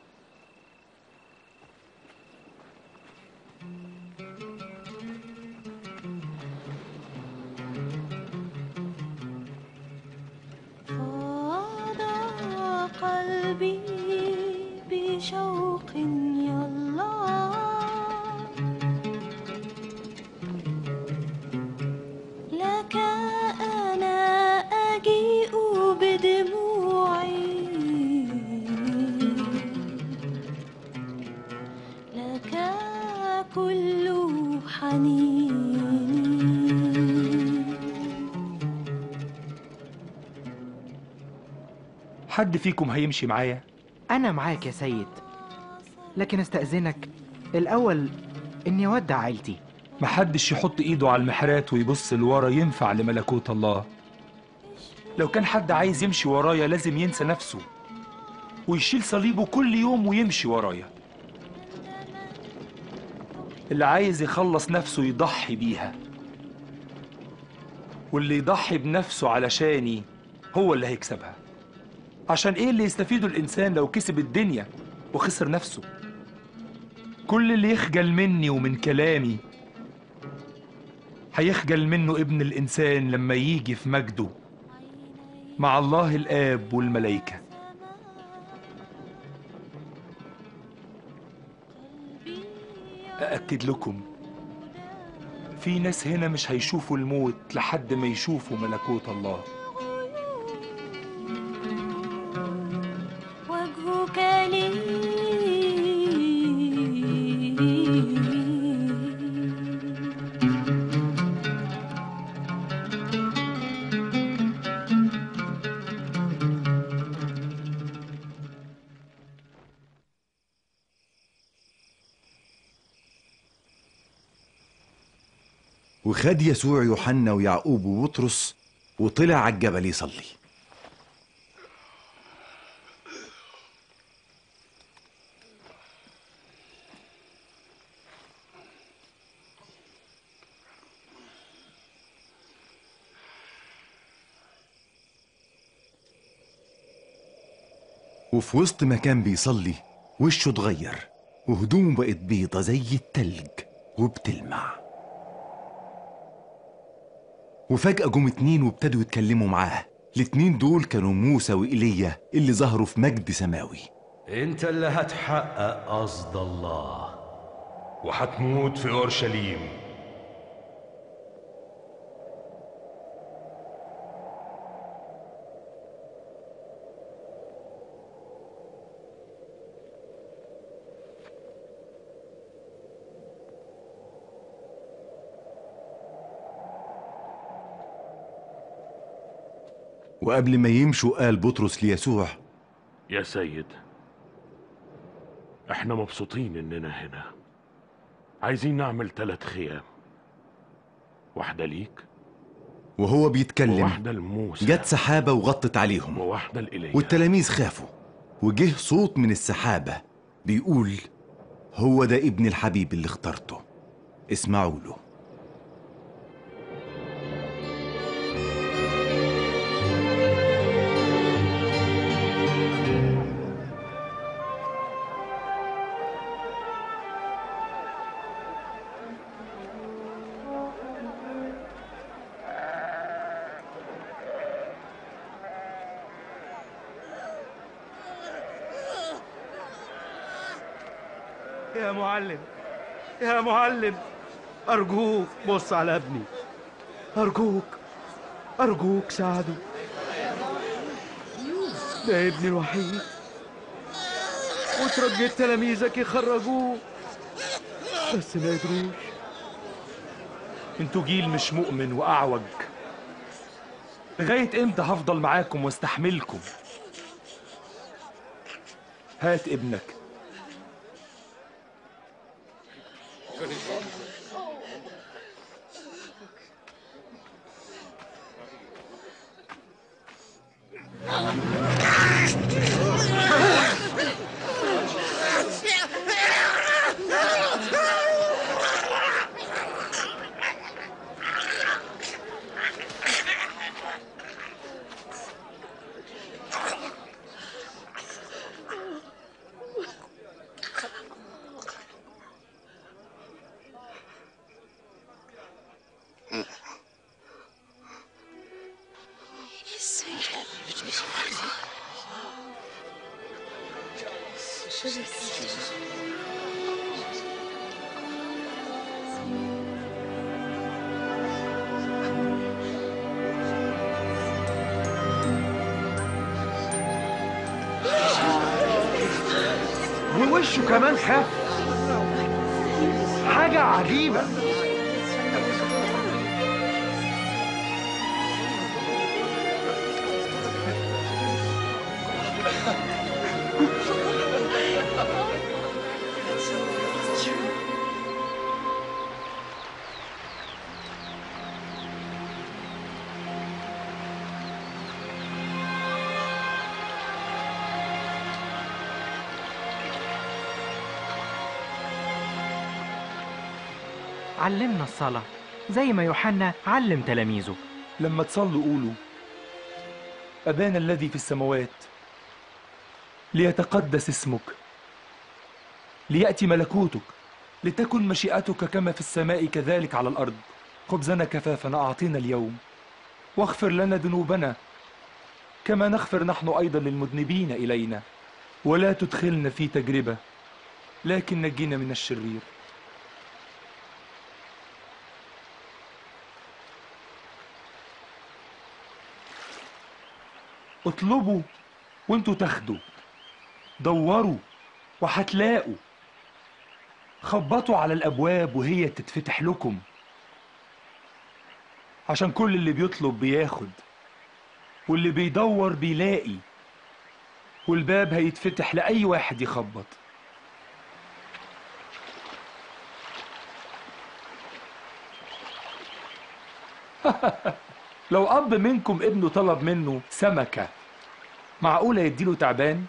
فاض قلبي بشوق يا الله، لك أنا أجيء بدموعي، لك كل حنيني. حد فيكم هيمشي معايا؟ أنا معاك يا سيد، لكن استأذنك الأول إني أودع عيلتي. محدش يحط إيده على المحرات ويبص لورا ينفع لملكوت الله. لو كان حد عايز يمشي ورايا لازم ينسى نفسه ويشيل صليبه كل يوم ويمشي ورايا. اللي عايز يخلص نفسه يضحي بيها، واللي يضحي بنفسه علشاني هو اللي هيكسبها. عشان ايه اللي يستفيده الانسان لو كسب الدنيا وخسر نفسه؟ كل اللي يخجل مني ومن كلامي هيخجل منه ابن الانسان لما يجي في مجده مع الله الاب والملائكة. أأكد لكم في ناس هنا مش هيشوفوا الموت لحد ما يشوفوا ملكوت الله. وجهك لي وخد يسوع يوحنا ويعقوب وبطرس وطلع على الجبل يصلي. وفي وسط ما كان بيصلي وشه اتغير وهدومه بقت بيضة زي التلج وبتلمع. وفجأة جم اتنين وابتدوا يتكلموا معاه. الاتنين دول كانوا موسى وإيليا اللي ظهروا في مجد سماوي. انت اللي هتحقق قصد الله وهتموت في اورشليم. وقبل ما يمشوا قال بطرس ليسوع: يا سيد، احنا مبسوطين اننا هنا. عايزين نعمل ثلاث خيام، واحدة ليك وهو بيتكلم وواحدة لموسى جت سحابة وغطت عليهم وواحدة لإيليا. والتلاميذ خافوا، وجه صوت من السحابة بيقول: هو ده ابن الحبيب اللي اخترته، اسمعوا له. يا معلم، يا معلم، أرجوك بص على ابني، أرجوك أرجوك ساعده، ده ابني الوحيد، وترجيت تلاميذك يخرجوه بس ما يدروش. انتوا جيل مش مؤمن وأعوج. لغاية امتى هفضل معاكم واستحملكم؟ هات ابنك. ووشه كمان خف، حاجة عجيبة. علمنا الصلاة زي ما يوحنا علم تلاميذه. لما تصلوا قولوا: أبانا الذي في السماوات، ليتقدس اسمك، ليأتي ملكوتك، لتكن مشيئتك كما في السماء كذلك على الأرض. خبزنا كفافنا أعطينا اليوم، واغفر لنا ذنوبنا كما نغفر نحن أيضا للمذنبين إلينا، ولا تدخلنا في تجربة لكن نجينا من الشرير. اطلبوا وانتوا تاخدوا، دوروا وهتلاقوا، خبطوا على الابواب وهي تتفتح لكم، عشان كل اللي بيطلب بياخد، واللي بيدور بيلاقي، والباب هيتفتح لأي واحد يخبط. لو أب منكم ابنه طلب منه سمكة، معقولة يديله تعبان؟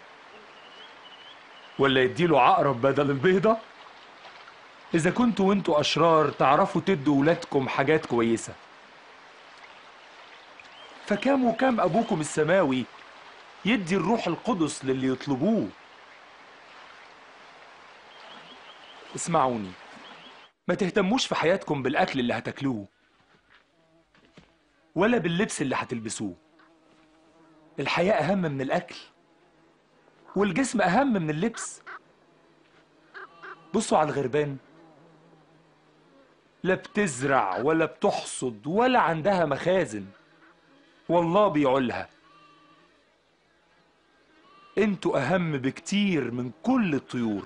ولا يديله عقرب بدل البيضة؟ إذا كنتوا وانتوا أشرار تعرفوا تدوا ولادكم حاجات كويسة، فكام وكام أبوكم السماوي يدي الروح القدس للي يطلبوه. اسمعوني، ما تهتموش في حياتكم بالأكل اللي هتاكلوه ولا باللبس اللي هتلبسوه. الحياة أهم من الأكل، والجسم أهم من اللبس. بصوا على الغربان، لا بتزرع ولا بتحصد ولا عندها مخازن، والله بيعولها. انتوا أهم بكتير من كل الطيور.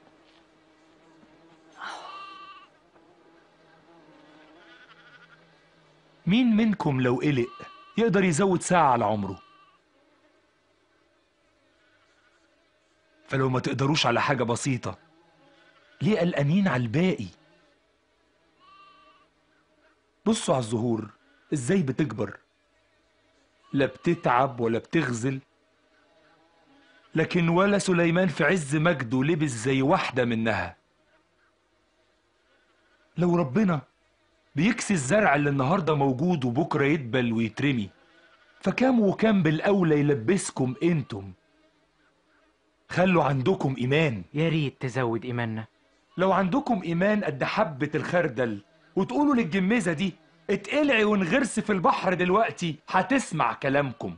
مين منكم لو قلق يقدر يزود ساعة على عمره؟ فلو ما تقدروش على حاجة بسيطة، ليه قلقانين على الباقي؟ بصوا على الزهور ازاي بتكبر، لا بتتعب ولا بتغزل، لكن ولا سليمان في عز مجده لبس زي واحدة منها. لو ربنا بيكسي الزرع اللي النهاردة موجود وبكرة يدبل ويترمي، فكام وكام بالأولى يلبسكم انتم. خلوا عندكم إيمان. يا ريت تزود إيماننا. لو عندكم إيمان قد حبة الخردل وتقولوا للجميزة دي اتقلعي ونغرس في البحر دلوقتي، هتسمع كلامكم.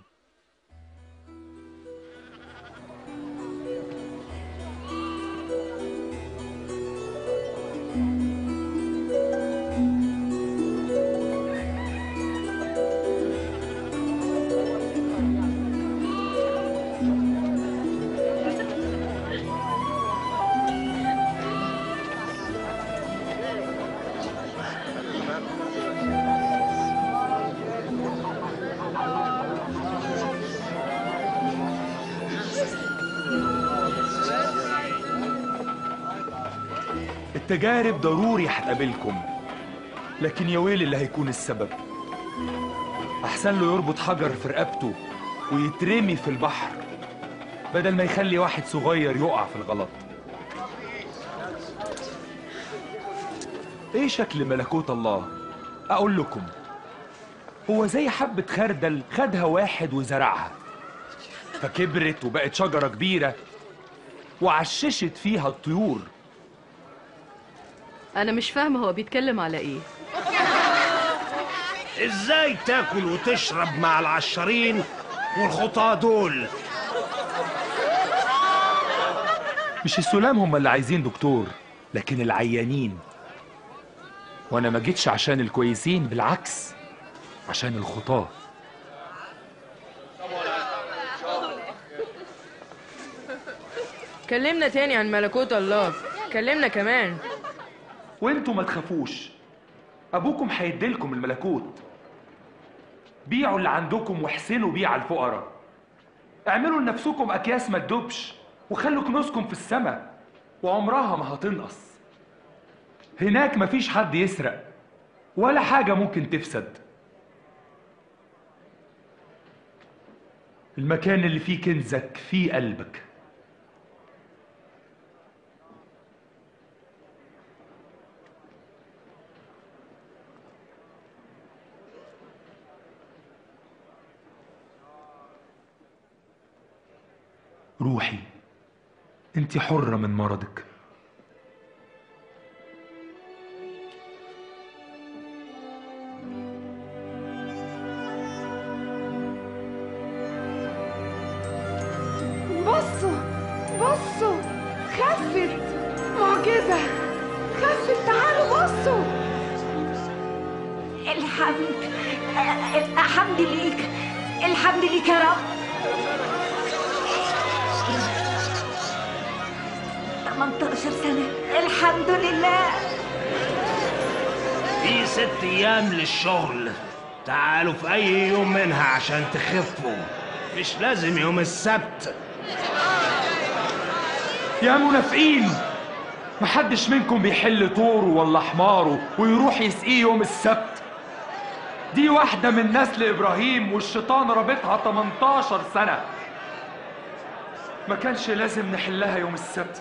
التجارب ضروري هتقابلكم، لكن يا ويل اللي هيكون السبب. احسن له يربط حجر في رقبته ويترمي في البحر بدل ما يخلي واحد صغير يقع في الغلط. ايه شكل ملكوت الله؟ اقول لكم، هو زي حبة خردل خدها واحد وزرعها، فكبرت وبقت شجرة كبيرة وعششت فيها الطيور. أنا مش فاهمة هو بيتكلم على إيه. ازاي تاكل وتشرب مع العشارين والخطاة دول؟ مش السلام هم اللي عايزين دكتور، لكن العيانين. وانا ما جيتش عشان الكويسين، بالعكس عشان الخطاة. كلمنا تاني عن ملكوت الله، كلمنا كمان. وانتوا ما تخافوش، ابوكم هيديلكم الملكوت. بيعوا اللي عندكم واحسنوا بيه على الفقراء. اعملوا لنفسكم اكياس ما تدوبش، وخلوا كنوزكم في السماء وعمرها ما هتنقص. هناك مفيش حد يسرق ولا حاجة ممكن تفسد. المكان اللي فيه كنزك فيه قلبك. روحي، انت حرة من مرضك. بصوا بصوا، خفت، معجزة، خفت، تعالوا بصوا. الحمد الحمد ليك، الحمد ليك يا رب. ثمانية عشر سنة، الحمد لله. في ست ايام للشغل، تعالوا في اي يوم منها عشان تخفوا، مش لازم يوم السبت. يا منافقين، محدش منكم بيحل طوره ولا حماره ويروح يسقيه يوم السبت. دي واحدة من نسل إبراهيم والشيطان رابطها تمنتاشر سنة. ما كانش لازم نحلها يوم السبت.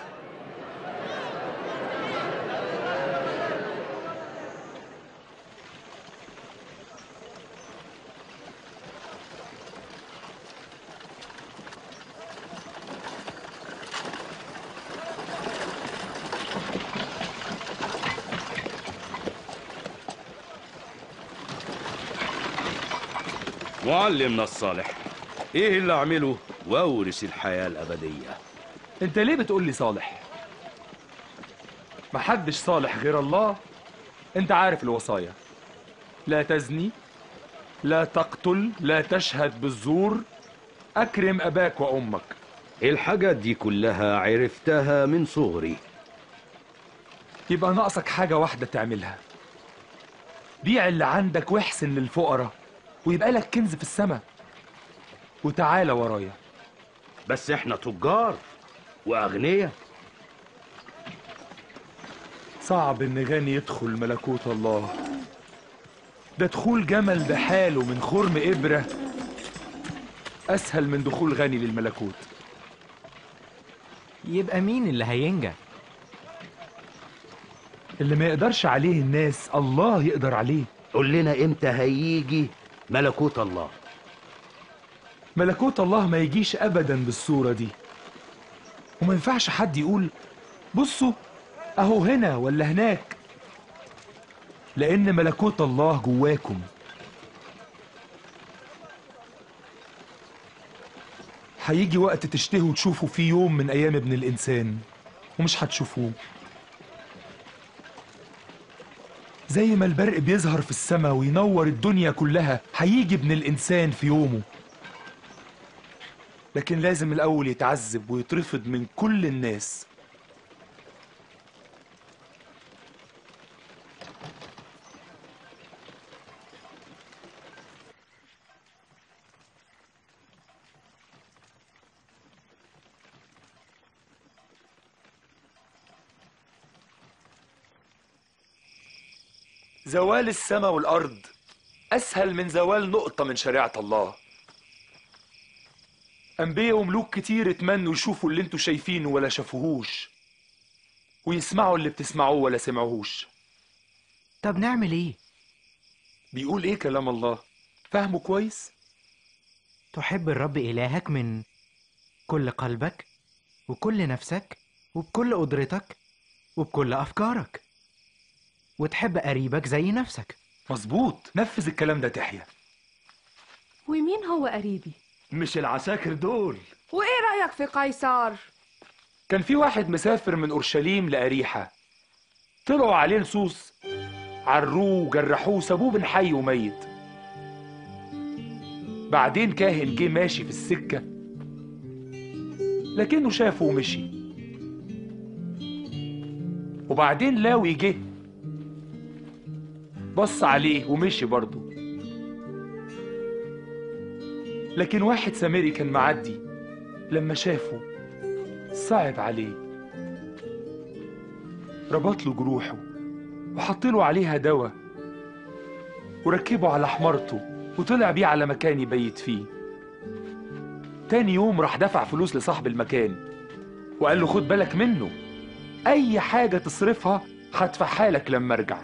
معلمنا الصالح، ايه اللي اعمله واورث الحياة الابدية؟ انت ليه بتقول لي صالح؟ محدش صالح غير الله. انت عارف الوصايا: لا تزني، لا تقتل، لا تشهد بالزور، اكرم اباك وامك. الحاجات دي كلها عرفتها من صغري. يبقى ناقصك حاجة واحدة تعملها: بيع اللي عندك واحسن للفقراء ويبقى لك كنز في السماء، وتعالى ورايا. بس احنا تجار واغنياء. صعب ان غني يدخل ملكوت الله. ده دخول جمل بحاله من خرم إبرة أسهل من دخول غني للملكوت. يبقى مين اللي هينجح؟ اللي ما يقدرش عليه الناس الله يقدر عليه. قول لنا امتى هيجي ملكوت الله؟ ملكوت الله ما يجيش أبدا بالصورة دي، وما ينفعش حد يقول بصوا أهو هنا ولا هناك، لأن ملكوت الله جواكم. هيجي وقت تشتهوا تشوفوا فيه يوم من أيام ابن الإنسان ومش هتشوفوه. زي ما البرق بيظهر في السماء وينور الدنيا كلها، هيجي ابن الإنسان في يومه، لكن لازم الأول يتعذب ويترفض من كل الناس. زوال السماء والأرض أسهل من زوال نقطة من شريعة الله. أنبياء وملوك كتير اتمنوا يشوفوا اللي انتوا شايفينه ولا شافوهوش، ويسمعوا اللي بتسمعوه ولا سمعوهوش. طب نعمل ايه؟ بيقول ايه كلام الله؟ فاهمه كويس؟ تحب الرب إلهك من كل قلبك وكل نفسك وبكل قدرتك وبكل أفكارك، وتحب قريبك زي نفسك. مظبوط، نفذ الكلام ده تحيا. ومين هو قريبي؟ مش العساكر دول. وإيه رأيك في قيصر؟ كان في واحد مسافر من أورشليم لأريحة، طلعوا عليه لصوص، عروه وجرحوه وسابوه بين حي وميت. بعدين كاهن جه ماشي في السكة لكنه شافه ومشي، وبعدين لاوي جه بص عليه ومشي برضه، لكن واحد سامري كان معدي لما شافه صعب عليه، ربط له جروحه وحط له عليها دواء وركبه على حمارته وطلع بيه على مكان يبيت فيه. تاني يوم راح دفع فلوس لصاحب المكان وقال له خد بالك منه، أي حاجة تصرفها هدفعها لك لما أرجع.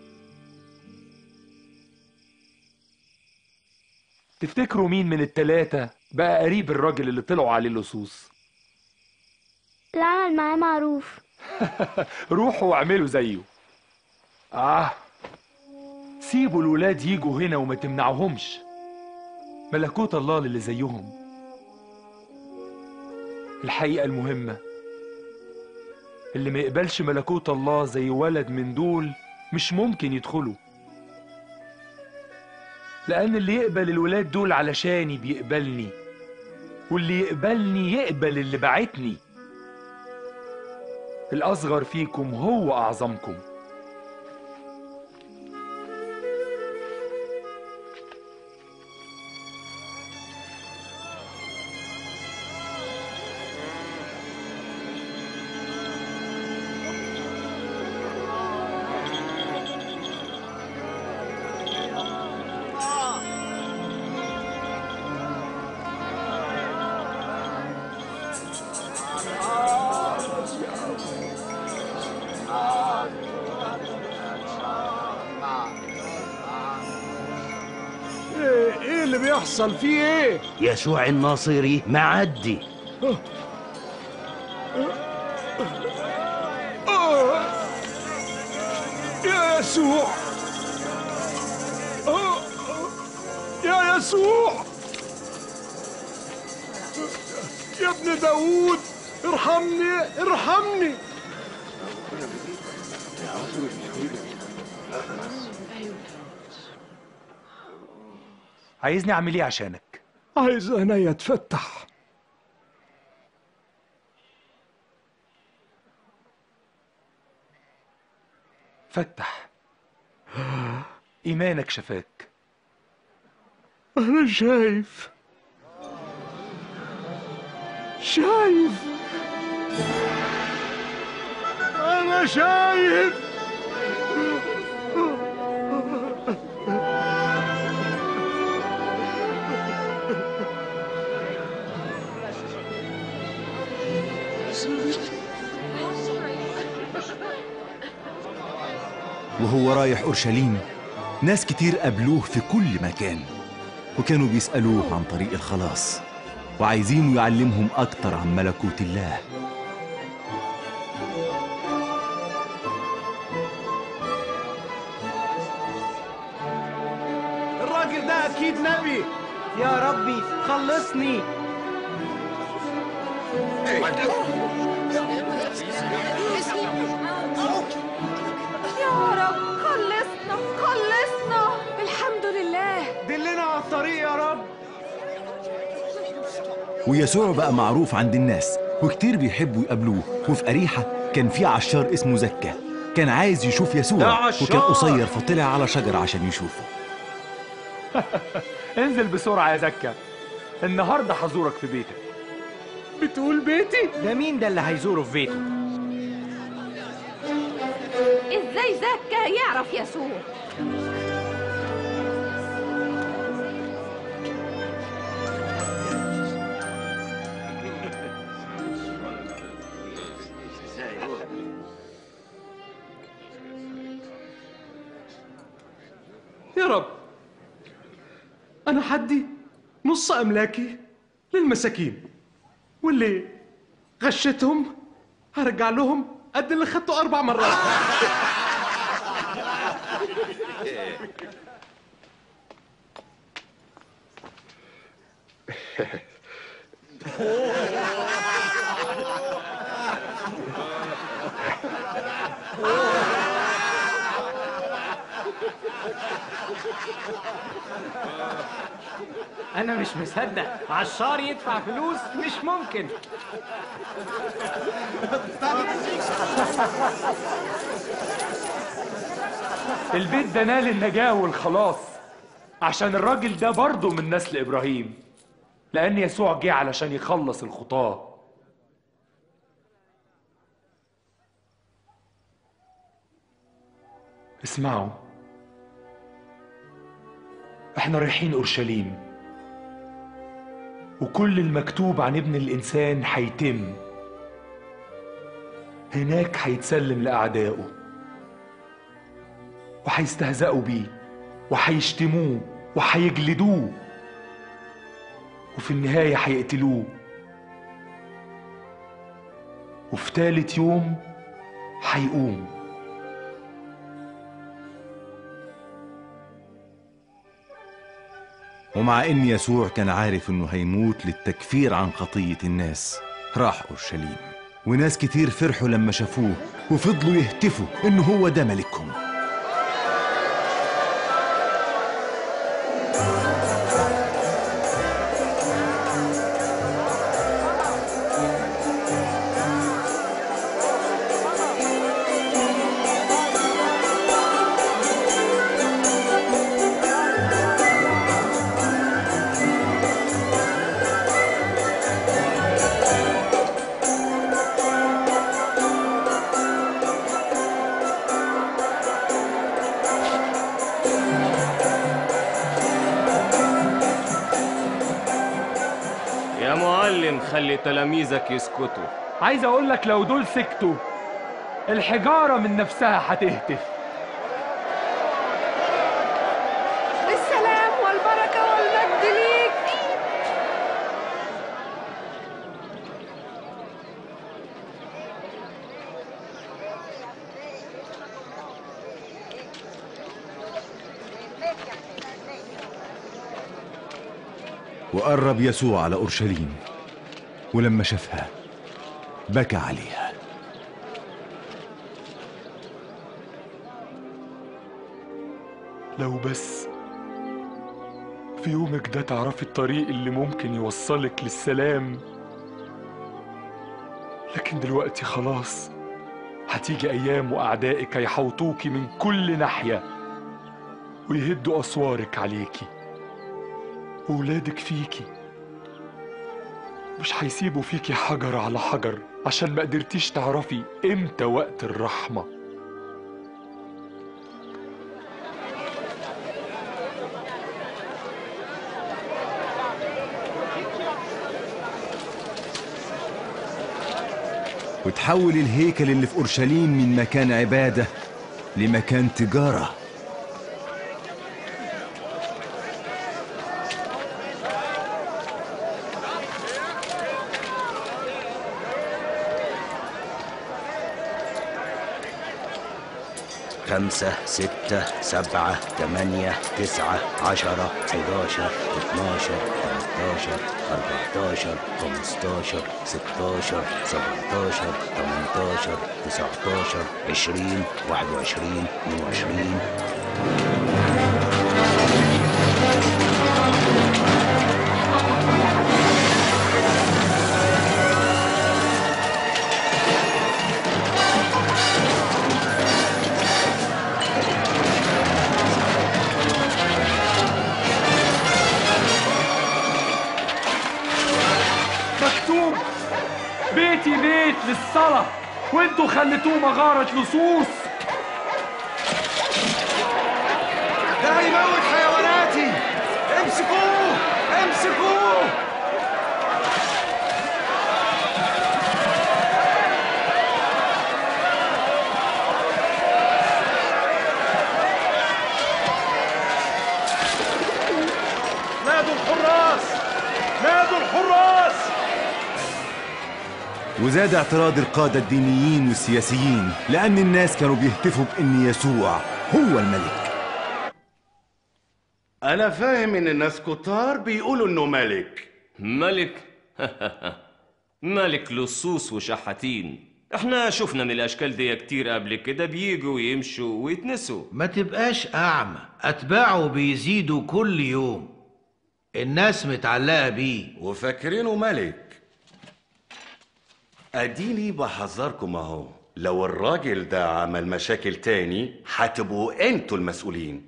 تفتكروا مين من التلاتة بقى قريب الراجل اللي طلعوا عليه اللصوص؟ العمل معاه معروف. روحوا واعملوا زيه. آه سيبوا الولاد يجوا هنا وما تمنعوهمش، ملكوت الله للي زيهم. الحقيقة المهمة، اللي ما يقبلش ملكوت الله زي ولد من دول مش ممكن يدخلوا، لأن اللي يقبل الولاد دول علشاني بيقبلني، واللي يقبلني يقبل اللي بعتني. الأصغر فيكم هو أعظمكم. ايه اللي بيحصل فيه ايه؟ يسوع الناصري معدي. آه. يا يسوع، آه. يا يسوع يا ابن داوود ارحمني ارحمني. عايزني اعمل ايه عشانك؟ عايز عينيا تفتح. فتح. ايمانك شفاك. انا شايف شايف انا شايف. وهو رايح أورشليم ناس كتير قابلوه في كل مكان، وكانوا بيسألوه عن طريق الخلاص وعايزينه يعلمهم أكتر عن ملكوت الله. الراجل ده أكيد نبي. يا ربي خلصني. يا رب خلصنا خلصنا. الحمد لله. دلنا على الطريق يا رب. ويسوع بقى معروف عند الناس وكتير بيحبوا يقابلوه. وفي أريحة كان في عشار اسمه زكا، كان عايز يشوف يسوع وكان قصير فطلع على شجر عشان يشوفه. انزل بسرعة يا زكا، النهاردة هزورك في بيتك. بتقول بيتي؟ ده مين ده اللي هيزوره في بيته؟ ازاي زكا يعرف يسوع؟ يا رب أنا حدي نص أملاكي للمساكين، واللي غشتهم هرجع لهم قد اللي خدته أربع مرات. أنا مش مصدق، عشار يدفع فلوس؟ مش ممكن. البيت ده نال النجاة والخلاص عشان الراجل ده برضه من نسل إبراهيم، لأن يسوع جه علشان يخلص الخطاة. اسمعوا، احنا رايحين أورشليم، وكل المكتوب عن ابن الإنسان هيتم. هناك هيتسلم لأعدائه وهيستهزئوا بيه وهيشتموه وهيجلدوه، وفي النهاية هيقتلوه، وفي تالت يوم هيقوم. ومع إن يسوع كان عارف إنه هيموت للتكفير عن خطية الناس، راح أورشليم، وناس كتير فرحوا لما شافوه وفضلوا يهتفوا إنه هو ده ملكهم. يا معلم خلي تلاميذك يسكتوا. عايز اقول لك لو دول سكتوا الحجارة من نفسها هتهتف. السلام والبركة والمجد ليك. وقرب يسوع على أورشليم، ولما شافها بكى عليها. لو بس في يومك ده تعرفي الطريق اللي ممكن يوصلك للسلام، لكن دلوقتي خلاص هتيجي أيام وأعدائك هيحوطوكي من كل ناحية ويهدوا أسوارك عليكي، وولادك فيكي مش هيسيبوا فيكي حجر على حجر عشان ما قدرتيش تعرفي امتى وقت الرحمة. وتحول الهيكل اللي في أورشليم من مكان عبادة لمكان تجارة. خمسة ستة سبعة تمانية تسعة عشرة حداشر اتناشر تلاتاشر أربعتاشر خمستاشر ستاشر سبعتاشر تمنتاشر تسعتاشر عشرين واحد وعشرين اتنين وعشرين. بيتي بيت للصلاة وانتوا خليتوه مغارة لصوص. ده هيموت حيواناتي، امسكوه امسكوه. نادوا الحراس نادوا الحراس. وزاد اعتراض القادة الدينيين والسياسيين، لأن الناس كانوا بيهتفوا بأن يسوع هو الملك. أنا فاهم إن الناس كتار بيقولوا إنه ملك. ملك؟ ملك لصوص وشحاتين. احنا شفنا من الأشكال دي كتير قبل كده، بيجوا ويمشوا ويتنسوا. ما تبقاش أعمى، أتباعه بيزيدوا كل يوم، الناس متعلقة بيه وفاكرينه ملك. اديني بحذركم اهو، لو الراجل ده عمل مشاكل تاني هتبقوا انتوا المسؤولين.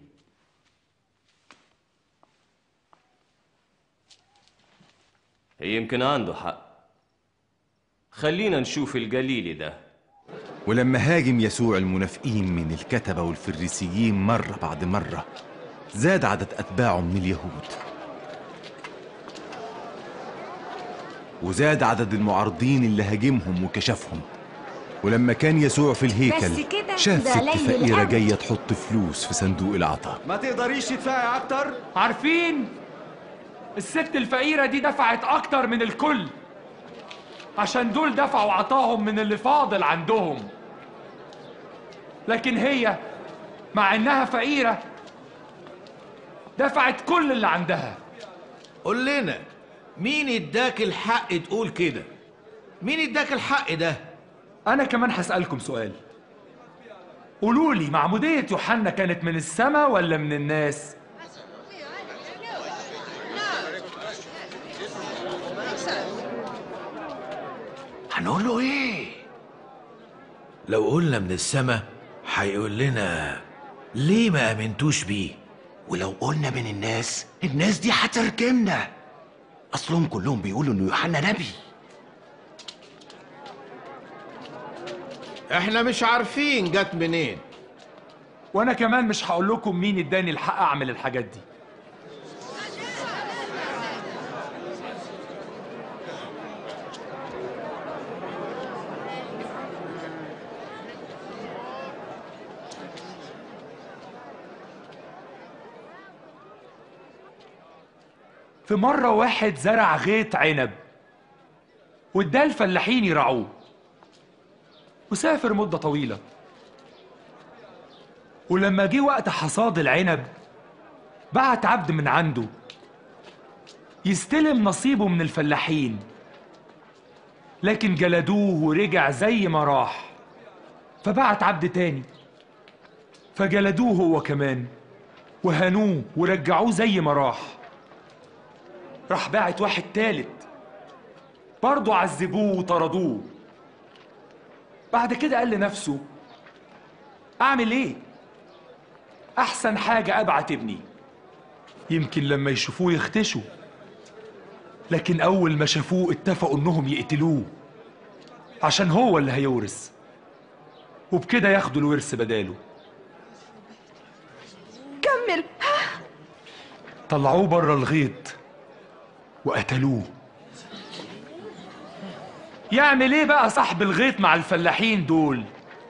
يمكن عنده حق، خلينا نشوف الجليلي ده. ولما هاجم يسوع المنافقين من الكتبة والفريسيين مرة بعد مرة، زاد عدد أتباعه من اليهود، وزاد عدد المعارضين اللي هاجمهم وكشفهم. ولما كان يسوع في الهيكل شاف ست فقيرة جاية تحط فلوس في صندوق العطاء. ما تقدريش تدفعي أكتر؟ عارفين الست الفقيرة دي دفعت أكتر من الكل، عشان دول دفعوا عطاهم من اللي فاضل عندهم، لكن هي مع إنها فقيرة دفعت كل اللي عندها. قول لنا مين اداك الحق تقول كده؟ مين اداك الحق ده؟ أنا كمان هسألكم سؤال، قولوا لي معمودية يوحنا كانت من السماء ولا من الناس؟ هنقول له ايه؟ لو قلنا من السماء هيقول لنا ليه ما امنتوش بيه؟ ولو قلنا من الناس، الناس دي هترجمنا، اصلهم كلهم بيقولوا انه يوحنا نبي. احنا مش عارفين جت منين، وانا كمان مش هقول لكم مين اداني الحق اعمل الحاجات دي. في مرة واحد زرع غيط عنب واداه الفلاحين يرعوه، وسافر مدة طويلة، ولما جه وقت حصاد العنب بعت عبد من عنده يستلم نصيبه من الفلاحين، لكن جلدوه ورجع زي ما راح، فبعت عبد تاني فجلدوه هو كمان وهانوه ورجعوه زي ما راح. راح باعت واحد تالت برضه عذبوه وطردوه. بعد كده قال لنفسه اعمل ايه؟ احسن حاجة ابعت ابني، يمكن لما يشوفوه يختشوا. لكن اول ما شافوه اتفقوا انهم يقتلوه عشان هو اللي هيورث، وبكده ياخدوا الورث بداله. كمل. طلعوه بره الغيط وقتلوه. يعمل ايه بقى صاحب الغيط مع الفلاحين دول؟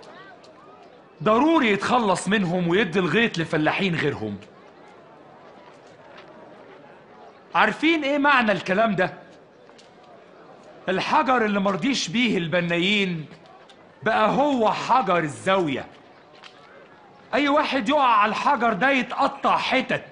ضروري يتخلص منهم ويدي الغيط لفلاحين غيرهم. عارفين ايه معنى الكلام ده؟ الحجر اللي مرضيش بيه البنايين بقى هو حجر الزاوية. اي واحد يقع على الحجر ده يتقطع حتت،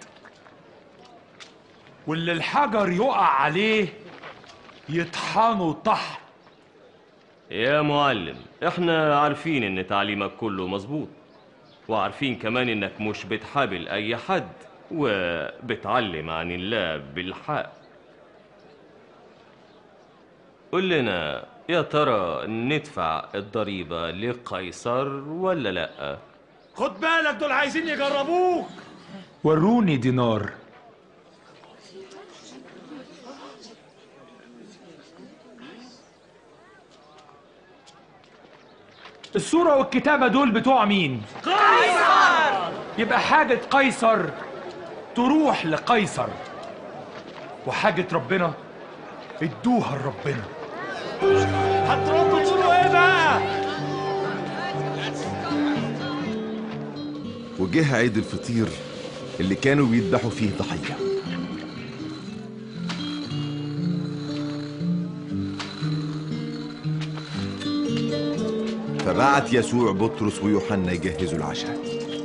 واللي الحجر يقع عليه يطحنه طحن. يا معلم، احنا عارفين ان تعليمك كله مظبوط، وعارفين كمان انك مش بتحابل اي حد وبتعلم عن الله بالحق. قول لنا يا ترى ندفع الضريبة لقيصر ولا لأ؟ خد بالك دول عايزين يجربوك. وروني دينار. الصورة والكتابة دول بتوع مين؟ قيصر. يبقى حاجة قيصر تروح لقيصر، وحاجة ربنا ادوها لربنا. هتردوا تقولوا ايه بقى؟ وجه عيد الفطير اللي كانوا بيذبحوا فيه ضحية. فبعت يسوع بطرس ويوحنا يجهزوا العشاء.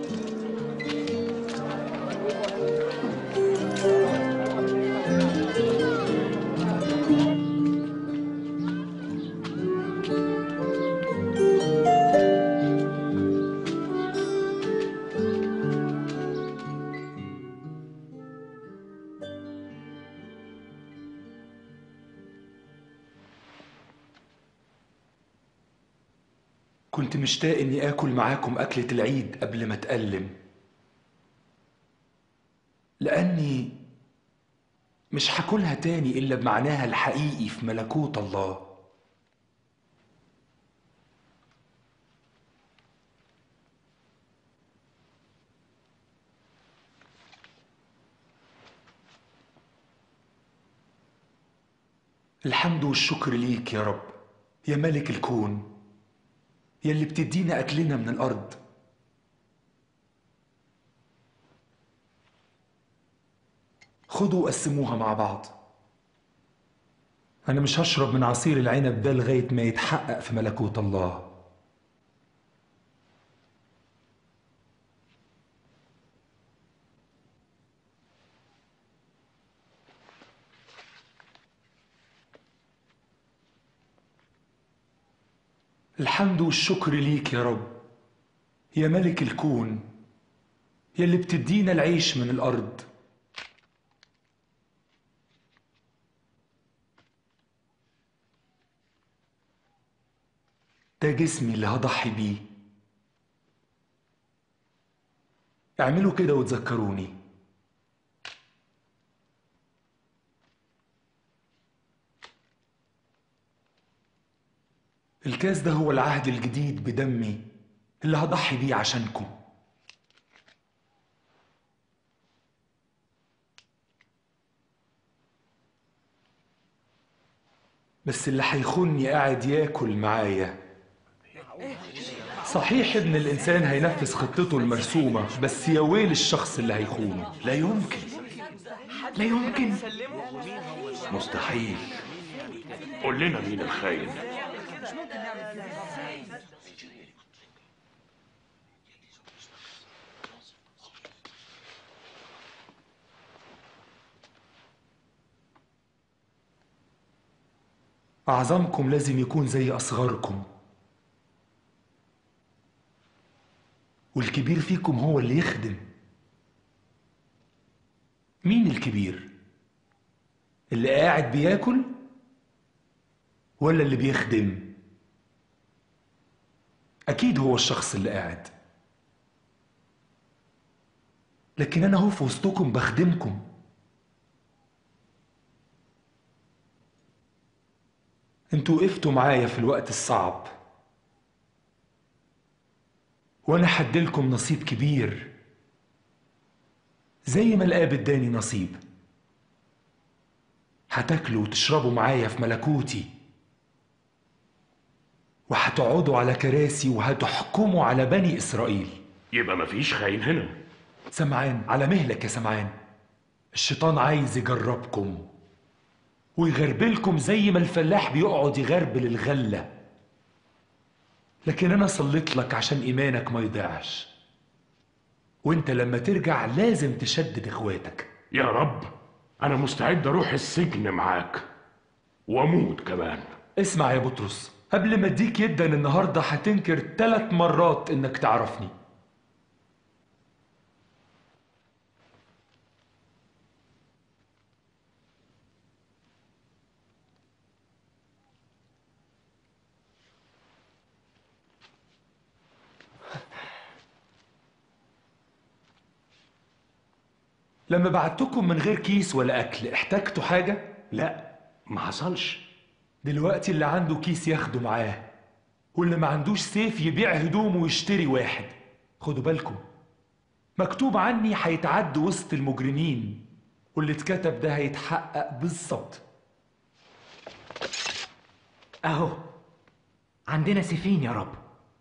كنت مشتاق اني اكل معاكم اكلة العيد قبل ما اتألم، لاني مش هاكلها تاني الا بمعناها الحقيقي في ملكوت الله. الحمد والشكر ليك يا رب يا ملك الكون، يلي بتدينا أكلنا من الأرض. خدوا وقسموها مع بعض. أنا مش هشرب من عصير العنب ده لغاية ما يتحقق في ملكوت الله. الحمد والشكر ليك يا رب يا ملك الكون، يلي بتدينا العيش من الأرض. ده جسمي اللي هضحي بيه. اعملوا كده وتذكروني. الكاس ده هو العهد الجديد بدمي اللي هضحي بيه عشانكم. بس اللي هيخوني قاعد ياكل معايا. صحيح ابن الإنسان هينفذ خطته المرسومة، بس يا ويل الشخص اللي هيخونه. لا يمكن، لا يمكن، مستحيل. قول لنا مين الخاين؟ أعظمكم لازم يكون زي أصغركم، والكبير فيكم هو اللي يخدم. مين الكبير؟ اللي قاعد بياكل ولا اللي بيخدم؟ أكيد هو الشخص اللي قاعد، لكن أنا هو في وسطكم بخدمكم. انتوا وقفتوا معايا في الوقت الصعب، وانا حدلكم نصيب كبير زي ما الآب اداني نصيب. هتاكلوا وتشربوا معايا في ملكوتي، وهتقعدوا على كراسي وهتحكموا على بني إسرائيل. يبقى مفيش خاين هنا. سمعان، على مهلك يا سمعان. الشيطان عايز يجربكم ويغربلكم زي ما الفلاح بيقعد يغربل الغلة، لكن أنا صليت لك عشان إيمانك ما يضيعش، وانت لما ترجع لازم تشدد اخواتك. يا رب، أنا مستعد أروح السجن معاك وأموت كمان. اسمع يا بطرس، قبل ما اديك يدا النهارده هتنكر ثلاث مرات انك تعرفني. لما بعتكم من غير كيس ولا أكل احتاجتوا حاجة؟ لا، ما حصلش. دلوقتي اللي عنده كيس ياخده معاه، واللي ما عندوش سيف يبيع هدومه ويشتري واحد. خدوا بالكم، مكتوب عني هيتعد وسط المجرمين، واللي اتكتب ده هيتحقق بالظبط. أهو عندنا سيفين يا رب.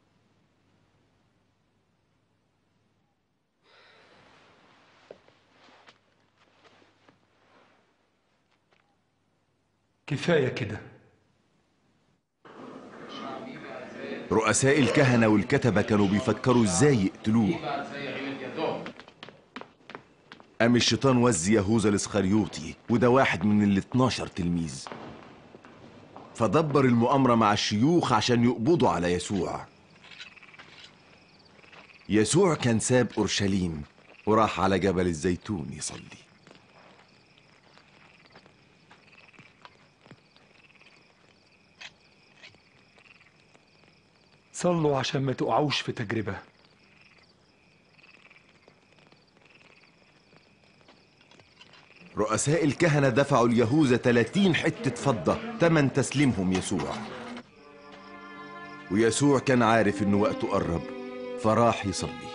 كفاية كده. رؤساء الكهنة والكتبة كانوا بيفكروا ازاي يقتلوه. قام الشيطان وزي يهوذا الاسخريوطي، وده واحد من ال اتناشر تلميذ، فدبر المؤامرة مع الشيوخ عشان يقبضوا على يسوع. يسوع كان ساب أورشليم وراح على جبل الزيتون يصلي. صلوا عشان ما تقعوش في تجربة. رؤساء الكهنة دفعوا ليهوذا تلاتين حتة فضة تمن تسليمهم يسوع، ويسوع كان عارف إن وقته قرب فراح يصلي.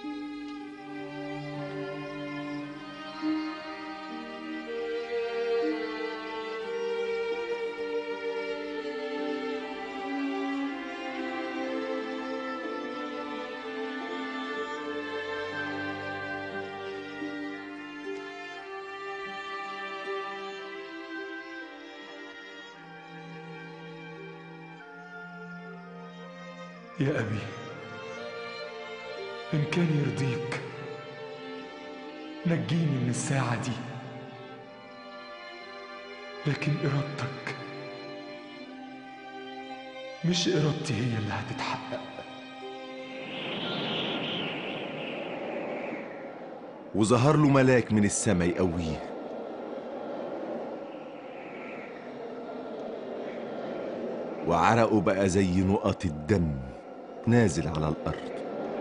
يا أبي، إن كان يرضيك نجيني من الساعة دي، لكن إرادتك مش إرادتي هي اللي هتتحقق. وظهر له ملاك من السماء يقويه، وعرقه بقى زي نقط الدم نازل على الأرض.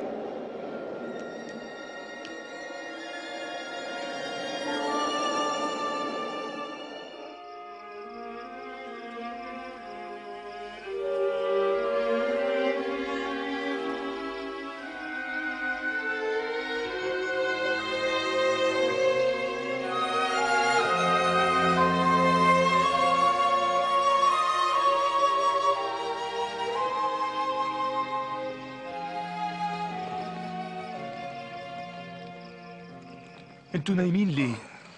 انتوا نايمين ليه؟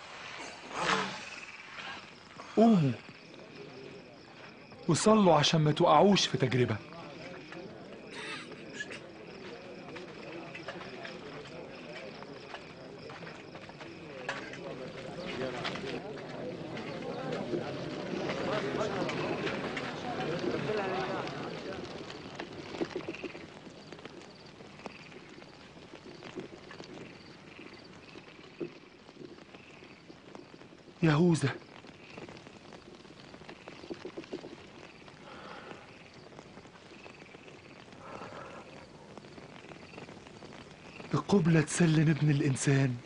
قوموا وصلوا عشان ما تقعوش في تجربة. يهوذا. القبلة تسلم ابن الإنسان.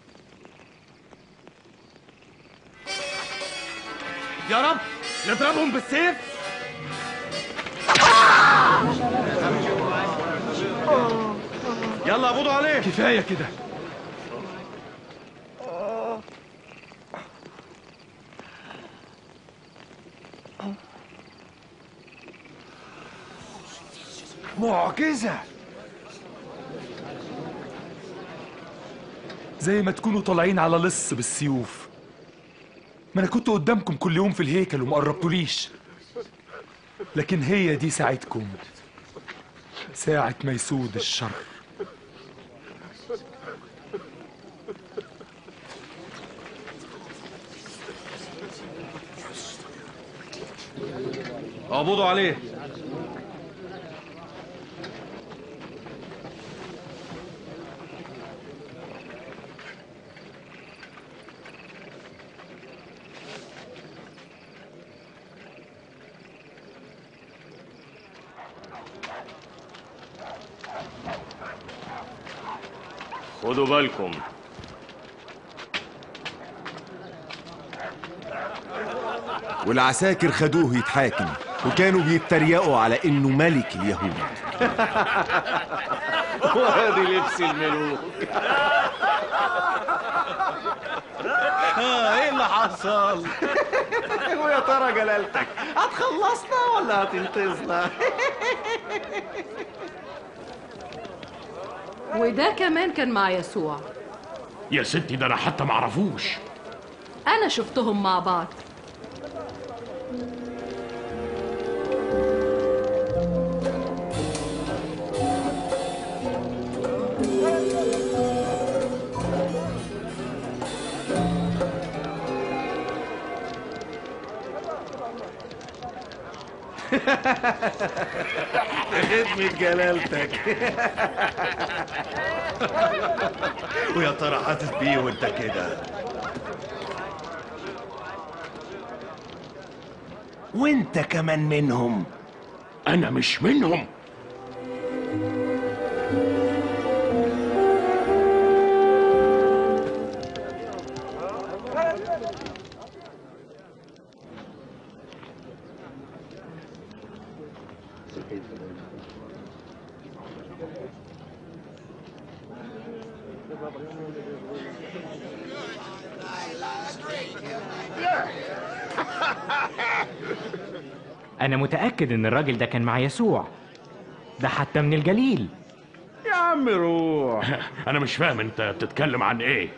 يا رب نضربهم بالسيف. يلا قبضوا عليه. كفاية كده. معجزة. زي ما تكونوا طالعين على لص بالسيوف. ما انا كنت قدامكم كل يوم في الهيكل وما قربتوليش، لكن هي دي ساعتكم، ساعة ما يسود الشر. اقبضوا عليه. خدوا بالكم. والعساكر خدوه يتحاكم، وكانوا بيتريقوا على انه ملك اليهود. وادي لبس الملوك. اه ايه اللي حصل؟ ويا ترى جلالتك هتخلصنا ولا هتنقذنا؟ وده كمان كان مع يسوع. يا ستي ده انا حتى معرفوش. أنا شفتهم مع بعض. خدمة جلالتك. ويا ترى حاسس بيه وانت كده؟ وانت كمان منهم؟ انا مش منهم. أنا متأكد إن الراجل ده كان مع يسوع، ده حتى من الجليل. يا عم روح. انا مش فاهم انت بتتكلم عن ايه.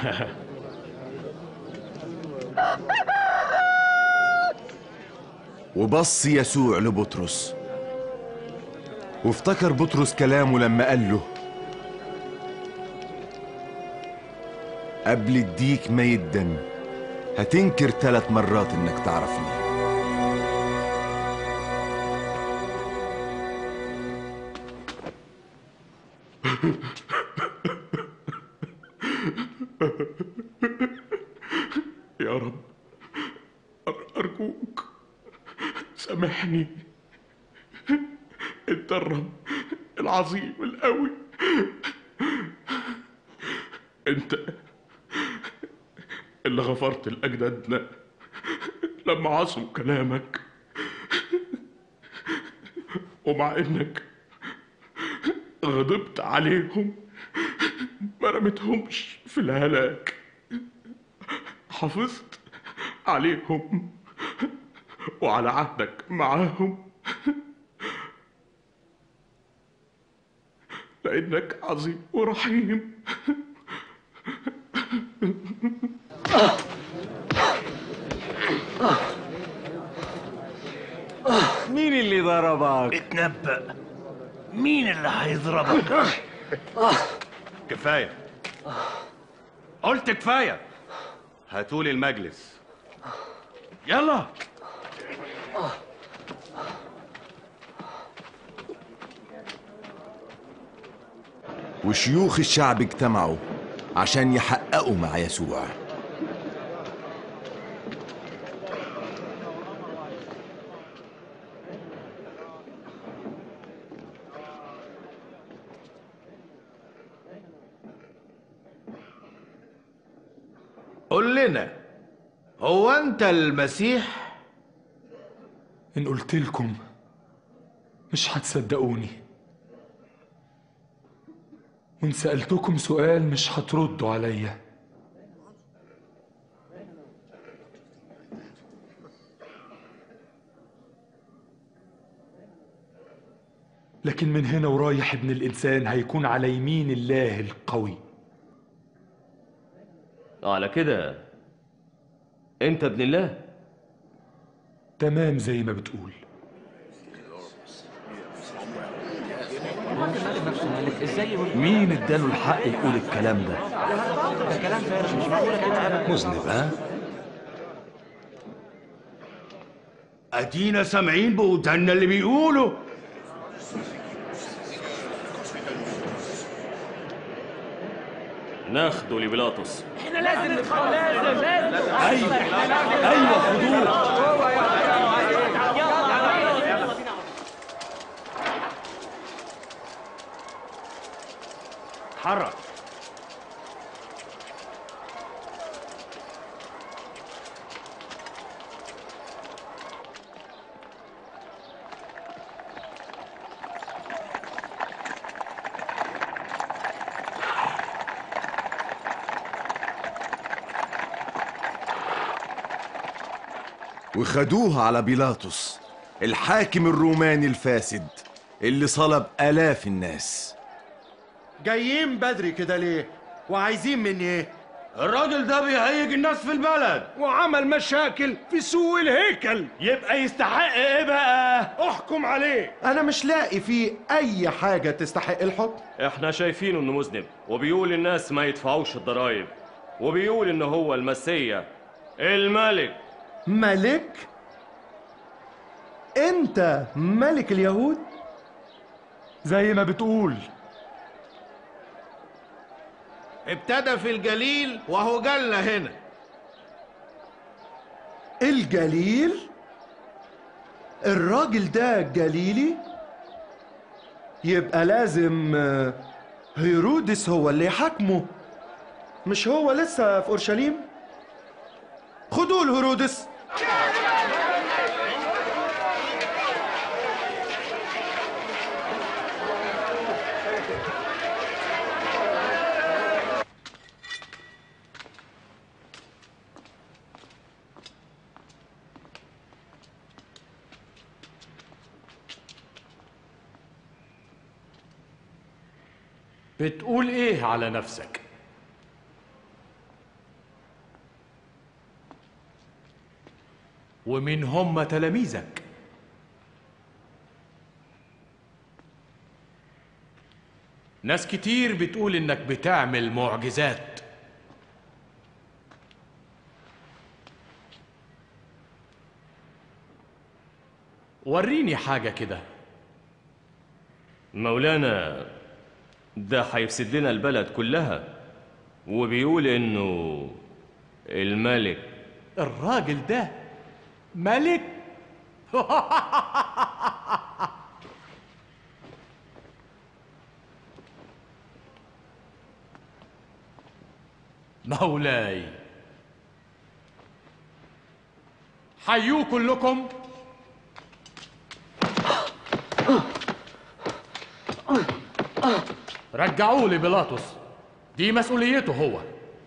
وبص يسوع لبطرس، وافتكر بطرس كلامه لما قال له قبل الديك ما يدن هتنكر ثلاث مرات انك تعرفني. يا رب أرجوك سامحني، انت الرب العظيم القوي، انت اللي غفرت لأجدادنا لما عصوا كلامك، ومع انك غضبت عليهم ما رميتهمش في الهلاك، حافظت عليهم وعلى عهدك معاهم، لأنك عظيم ورحيم. مين اللي ضربك؟ اتنبأ، مين اللي هيضربك؟ كفاية، قلت كفاية. هاتولي المجلس. يلا. وشيوخ الشعب اجتمعوا عشان يحققوا مع يسوع. لنا، هو أنت المسيح؟ إن قلت لكم مش هتصدقوني، وإن سألتكم سؤال مش هتردوا عليا. لكن من هنا ورايح ابن الإنسان هيكون على يمين الله القوي. على كده أنت ابن الله؟ تمام زي ما بتقول. مين اداله الحق يقول الكلام ده؟ ده كلام فارغ مش معقولة كده. مذنب ها؟ ادينا سامعين بودنا اللي بيقولوا. ناخده لبيلاطس. احنا لازم ندخل، لازم لازم. ايوه ايوه خدوه. اتحرك. وخدوها على بيلاطس الحاكم الروماني الفاسد اللي صلب آلاف الناس. جايين بدري كده ليه؟ وعايزين مني ايه؟ الراجل ده بيهيج الناس في البلد وعمل مشاكل في سوق الهيكل. يبقى يستحق ايه بقى؟ احكم عليه. انا مش لاقي فيه اي حاجة تستحق الحكم. احنا شايفينه انه مذنب، وبيقول الناس ما يدفعوش الضرايب، وبيقول انه هو المسيح الملك. ملك؟ انت ملك اليهود؟ زي ما بتقول. ابتدى في الجليل وهو جالنا هنا. الجليل؟ الراجل ده جليلي؟ يبقى لازم هيرودس هو اللي يحاكمه. مش هو لسه في اورشليم؟ خدوه لهيرودس. بتقول ايه على نفسك؟ ومين هم تلاميذك؟ ناس كتير بتقول انك بتعمل معجزات. وريني حاجة كده. مولانا ده هيفسد لنا البلد كلها، وبيقول انه الملك. الراجل ده ملك؟ مولاي حيوه كلكم. رجعوه لبيلاطس، دي مسؤوليته هو.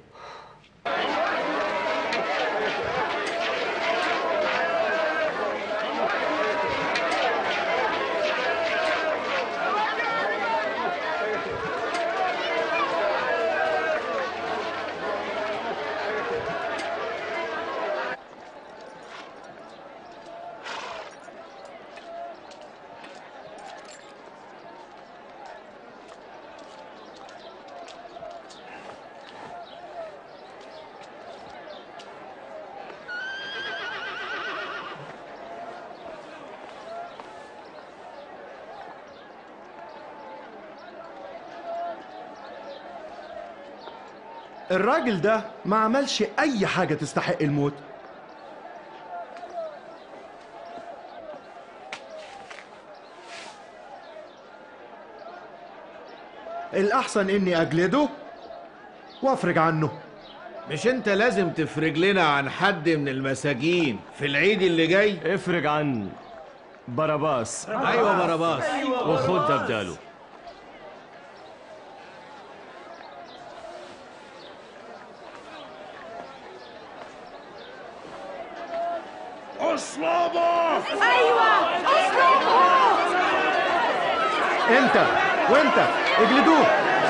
الراجل ده ما عملش اي حاجة تستحق الموت. الأحسن إني أجلده وأفرج عنه. مش انت لازم تفرج لنا عن حد من المساجين في العيد اللي جاي؟ افرج عن باراباس. ايوه باراباس. وخد ده بداله. اصلابه. ايوه اصلابه. انت وانت اجلدوه.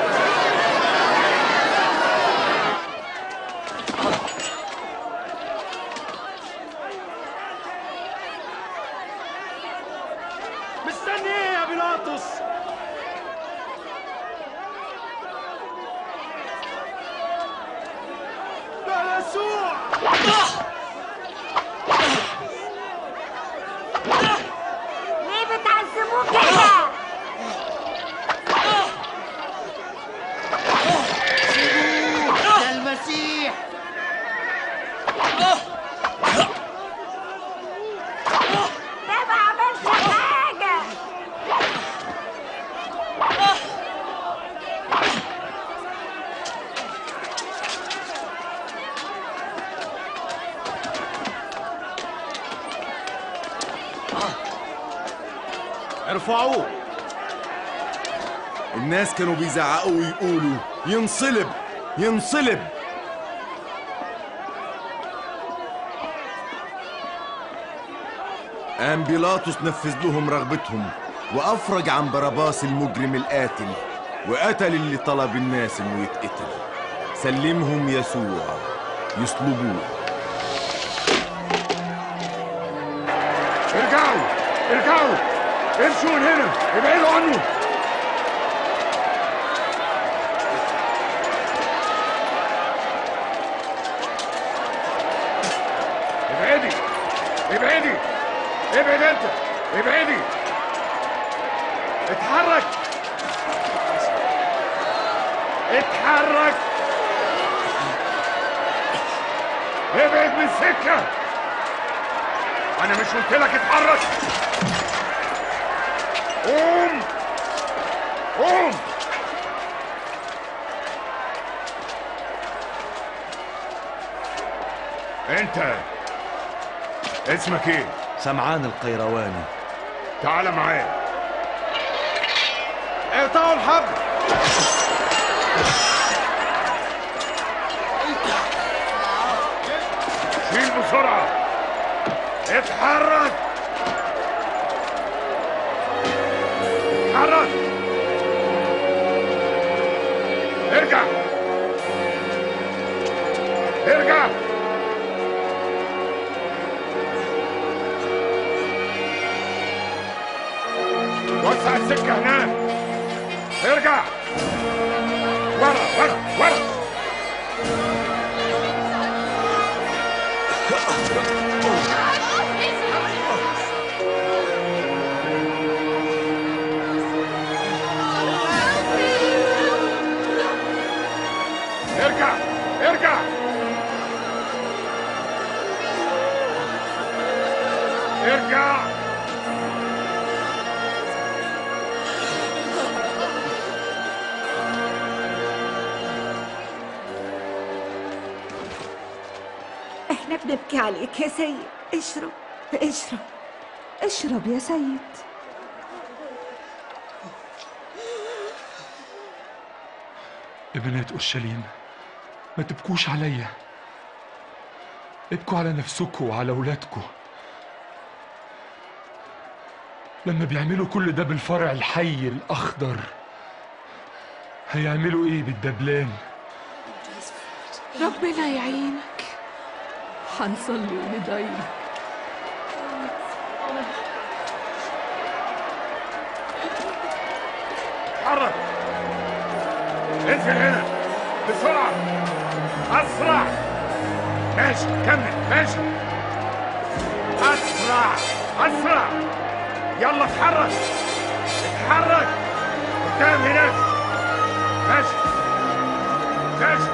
مستني ايه يا بيلاطس؟ ده يسوع. ليه بتعذبوه كده؟ سيبوه، ده المسيح. ده ما عملش حاجة. ارفعوه. الناس كانوا بيزعقوا ويقولوا ينصلب ينصلب. قام بيلاطس نفذ لهم رغبتهم وأفرج عن باراباس المجرم القاتل، وقتل اللي طلب الناس إنه يتقتل. سلمهم يسوع يصلبوه. ارجعوا ارجعوا، امشوا من هنا، ابعدوا عنه. ابعدي ابعدي، ابعد انت، ابعدي. اتحرك اتحرك، ابعد من السكة. انا مش قلت لك اتحرك؟ قوم قوم. انت اسمك ايه؟ سمعان القيرواني. تعال معايا. اقطعوا الحبل. شيل بسرعة. اتحرك اتحرك. ارجع ارجع. وسع السكة هناك. ارجع ورا ورا ورا. ارجع ارجع. ارجع. احنا بنبكي عليك يا سيد. اشرب اشرب اشرب يا سيد. يا بنات اورشليم، ما تبكوش عليا، ابكوا على نفسكوا وعلى ولادكوا. لما بيعملوا كل ده بالفرع الحي الاخضر، هيعملوا ايه بالدبلان؟ ربنا يعينك. هنصلي وندعي لك. اتحرك. انزل هنا بسرعة، أسرع. ماشي كمل ماشي. أسرع أسرع. يلا اتحرك اتحرك. قدام هناك. ماشي ماشي.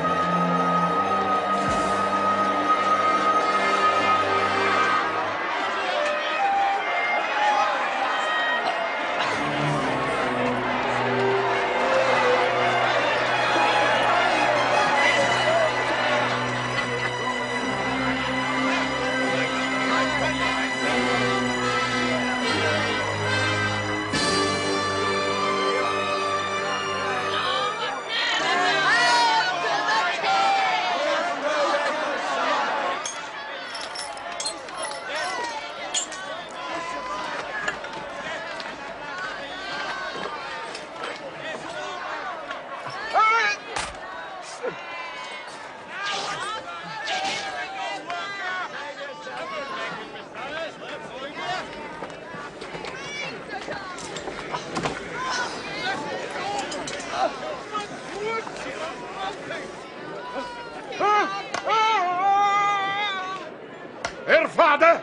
ارفع ده.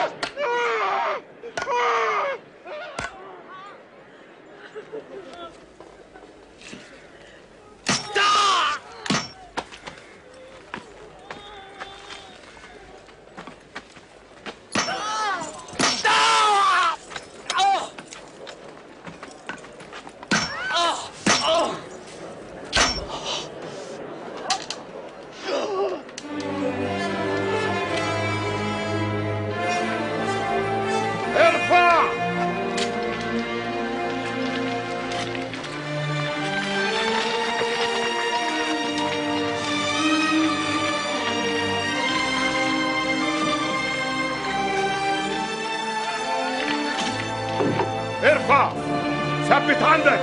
ارفع، ثبت عندك.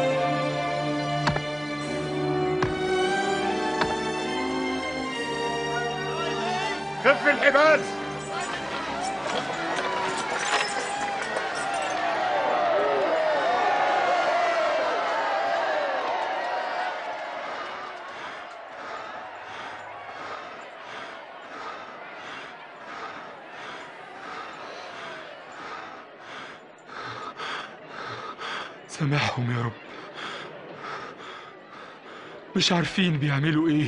خف الحبال. سامحهم يا رب، مش عارفين بيعملوا ايه.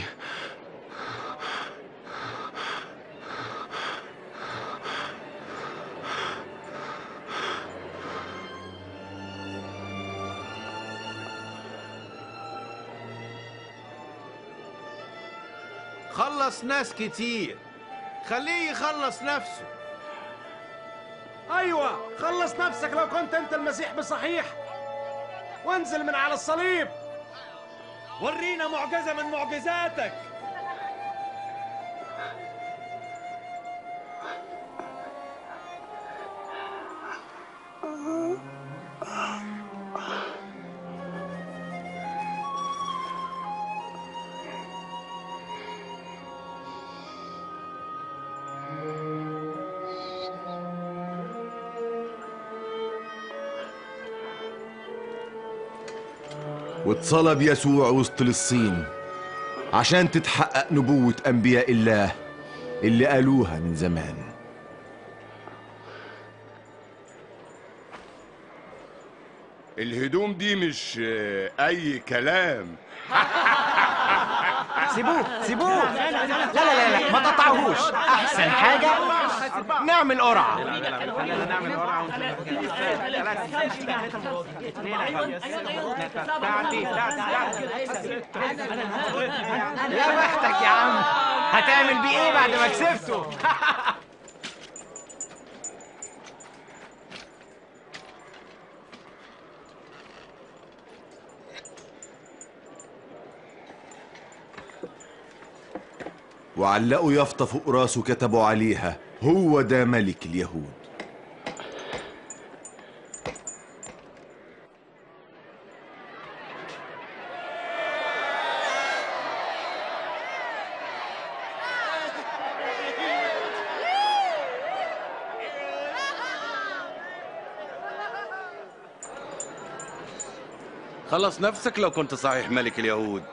خلص ناس كتير، خليه يخلص نفسه. ايوه، خلص نفسك لو كنت انت المسيح بصحيح، وانزل من على الصليب. ورينا معجزة من معجزاتك. واتصلب يسوع وسط الصين عشان تتحقق نبوة أنبياء الله اللي قالوها من زمان. الهدوم دي مش أي كلام. سيبوه سيبوه، لا لا لا لا، ما تقطعوهوش. أحسن حاجة نعمل قرعة. نعمل قرعة. يا بختك يا عم، هتعمل بيه ايه بعد ما كسبته؟ وعلقوا يافطة فوق راسه كتبوا عليها هو ده ملك اليهود. خلص نفسك لو كنت صحيح ملك اليهود.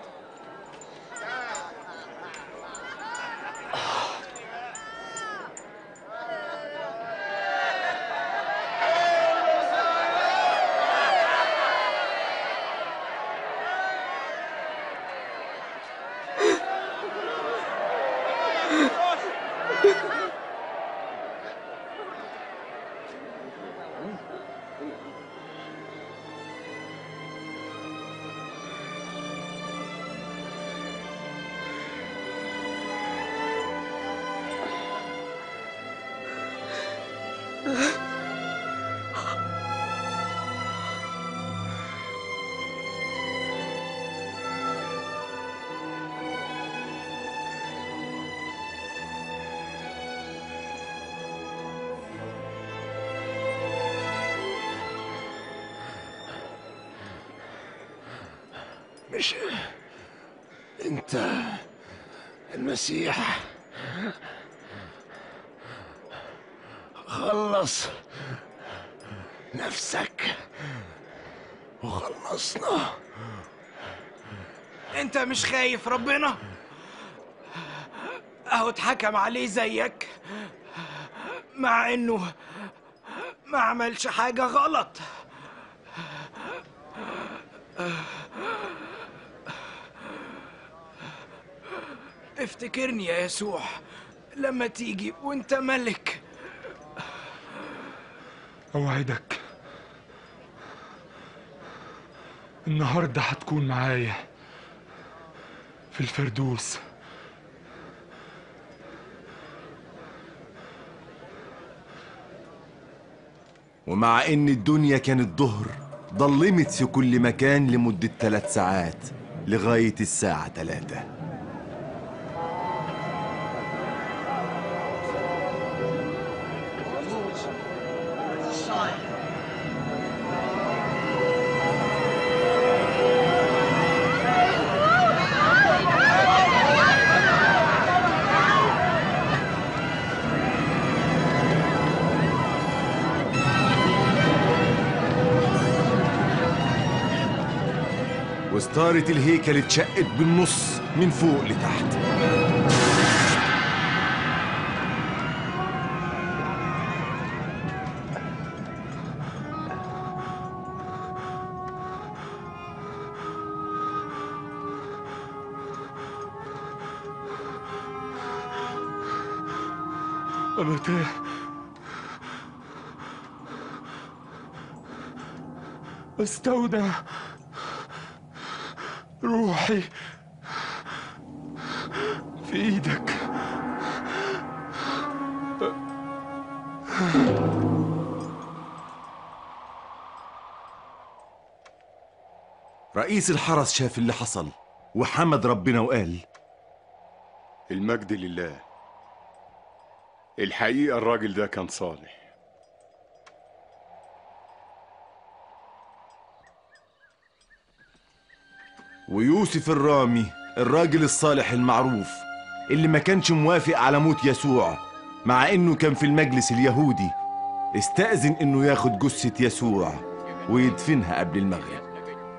مش انت المسيح؟ خلص نفسك وخلصنا. انت مش خايف ربنا؟ اهو اتحكم عليه زيك، مع انه ما عملش حاجة غلط. افتكرني يا يسوع لما تيجي وانت ملك. اوعدك النهارده هتكون معايا في الفردوس. ومع ان الدنيا كانت ظهر ضلمت في كل مكان لمدة ثلاث ساعات لغاية الساعة ثلاثة. وستارة الهيكل اتشقت بالنص من فوق لتحت. أنا تاه. استودع روحي في ايدك. رئيس الحرس شاف اللي حصل وحمد ربنا وقال: المجد لله. الحقيقة الراجل ده كان صالح. ويوسف الرامي الراجل الصالح المعروف اللي ما كانش موافق على موت يسوع مع انه كان في المجلس اليهودي، استأذن انه ياخد جثة يسوع ويدفنها قبل المغرب.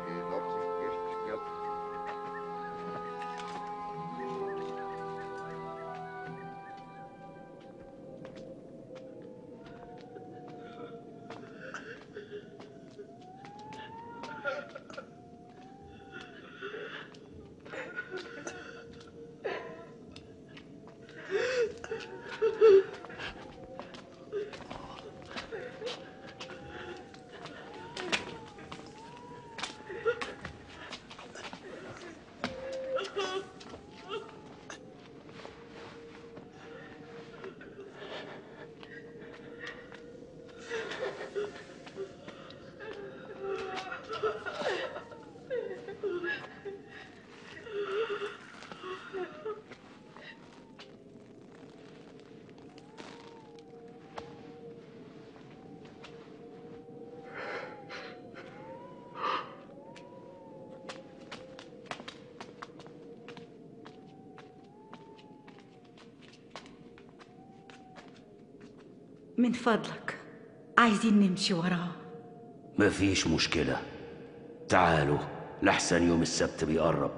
من فضلك عايزين نمشي وراه. مفيش مشكلة، تعالوا لحسن يوم السبت بيقرب.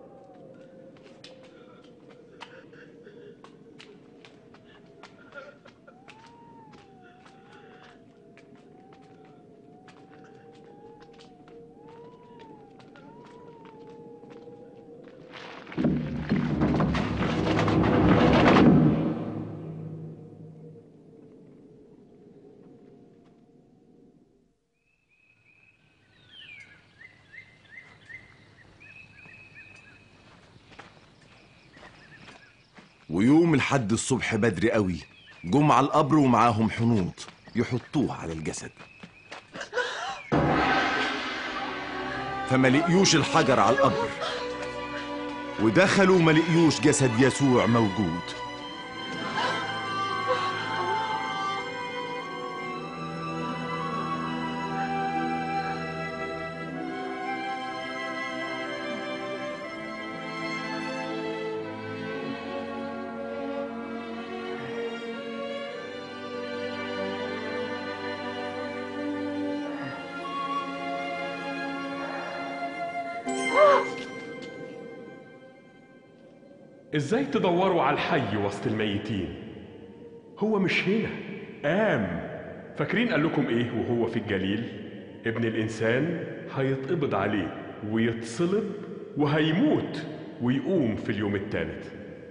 ويوم الحد الصبح بدري قوي جم على القبر ومعاهم حنوط يحطوه على الجسد، فما لقيوش الحجر على القبر، ودخلوا ما لقيوش جسد يسوع موجود. ازاي تدوروا على الحي وسط الميتين؟ هو مش هنا، قام. فاكرين قال لكم ايه وهو في الجليل؟ ابن الانسان هيتقبض عليه ويتصلب وهيموت ويقوم في اليوم الثالث.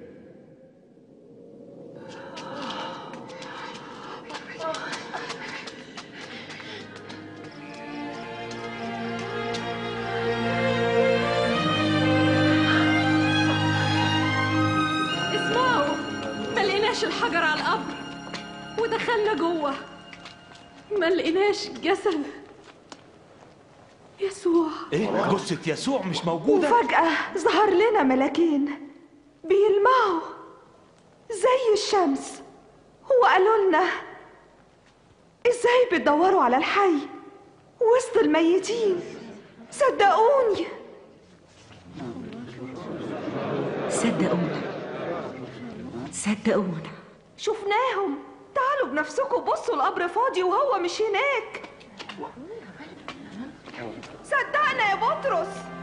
اسمعوا، ما لقيناش الحجر على القبر ودخلنا جوه ما لقيناش جسد يسوع. ايه؟ جثة يسوع مش موجودة؟ وفجأة ظهر لنا ملاكين بيلمعوا زي الشمس، وقالوا لنا ازاي بتدوروا على الحي وسط الميتين؟ صدقوني صدقونا صدقونا شفناهم. تعالوا بنفسكم بصوا، القبر فاضي وهو مش هناك. صدقنا يا بطرس.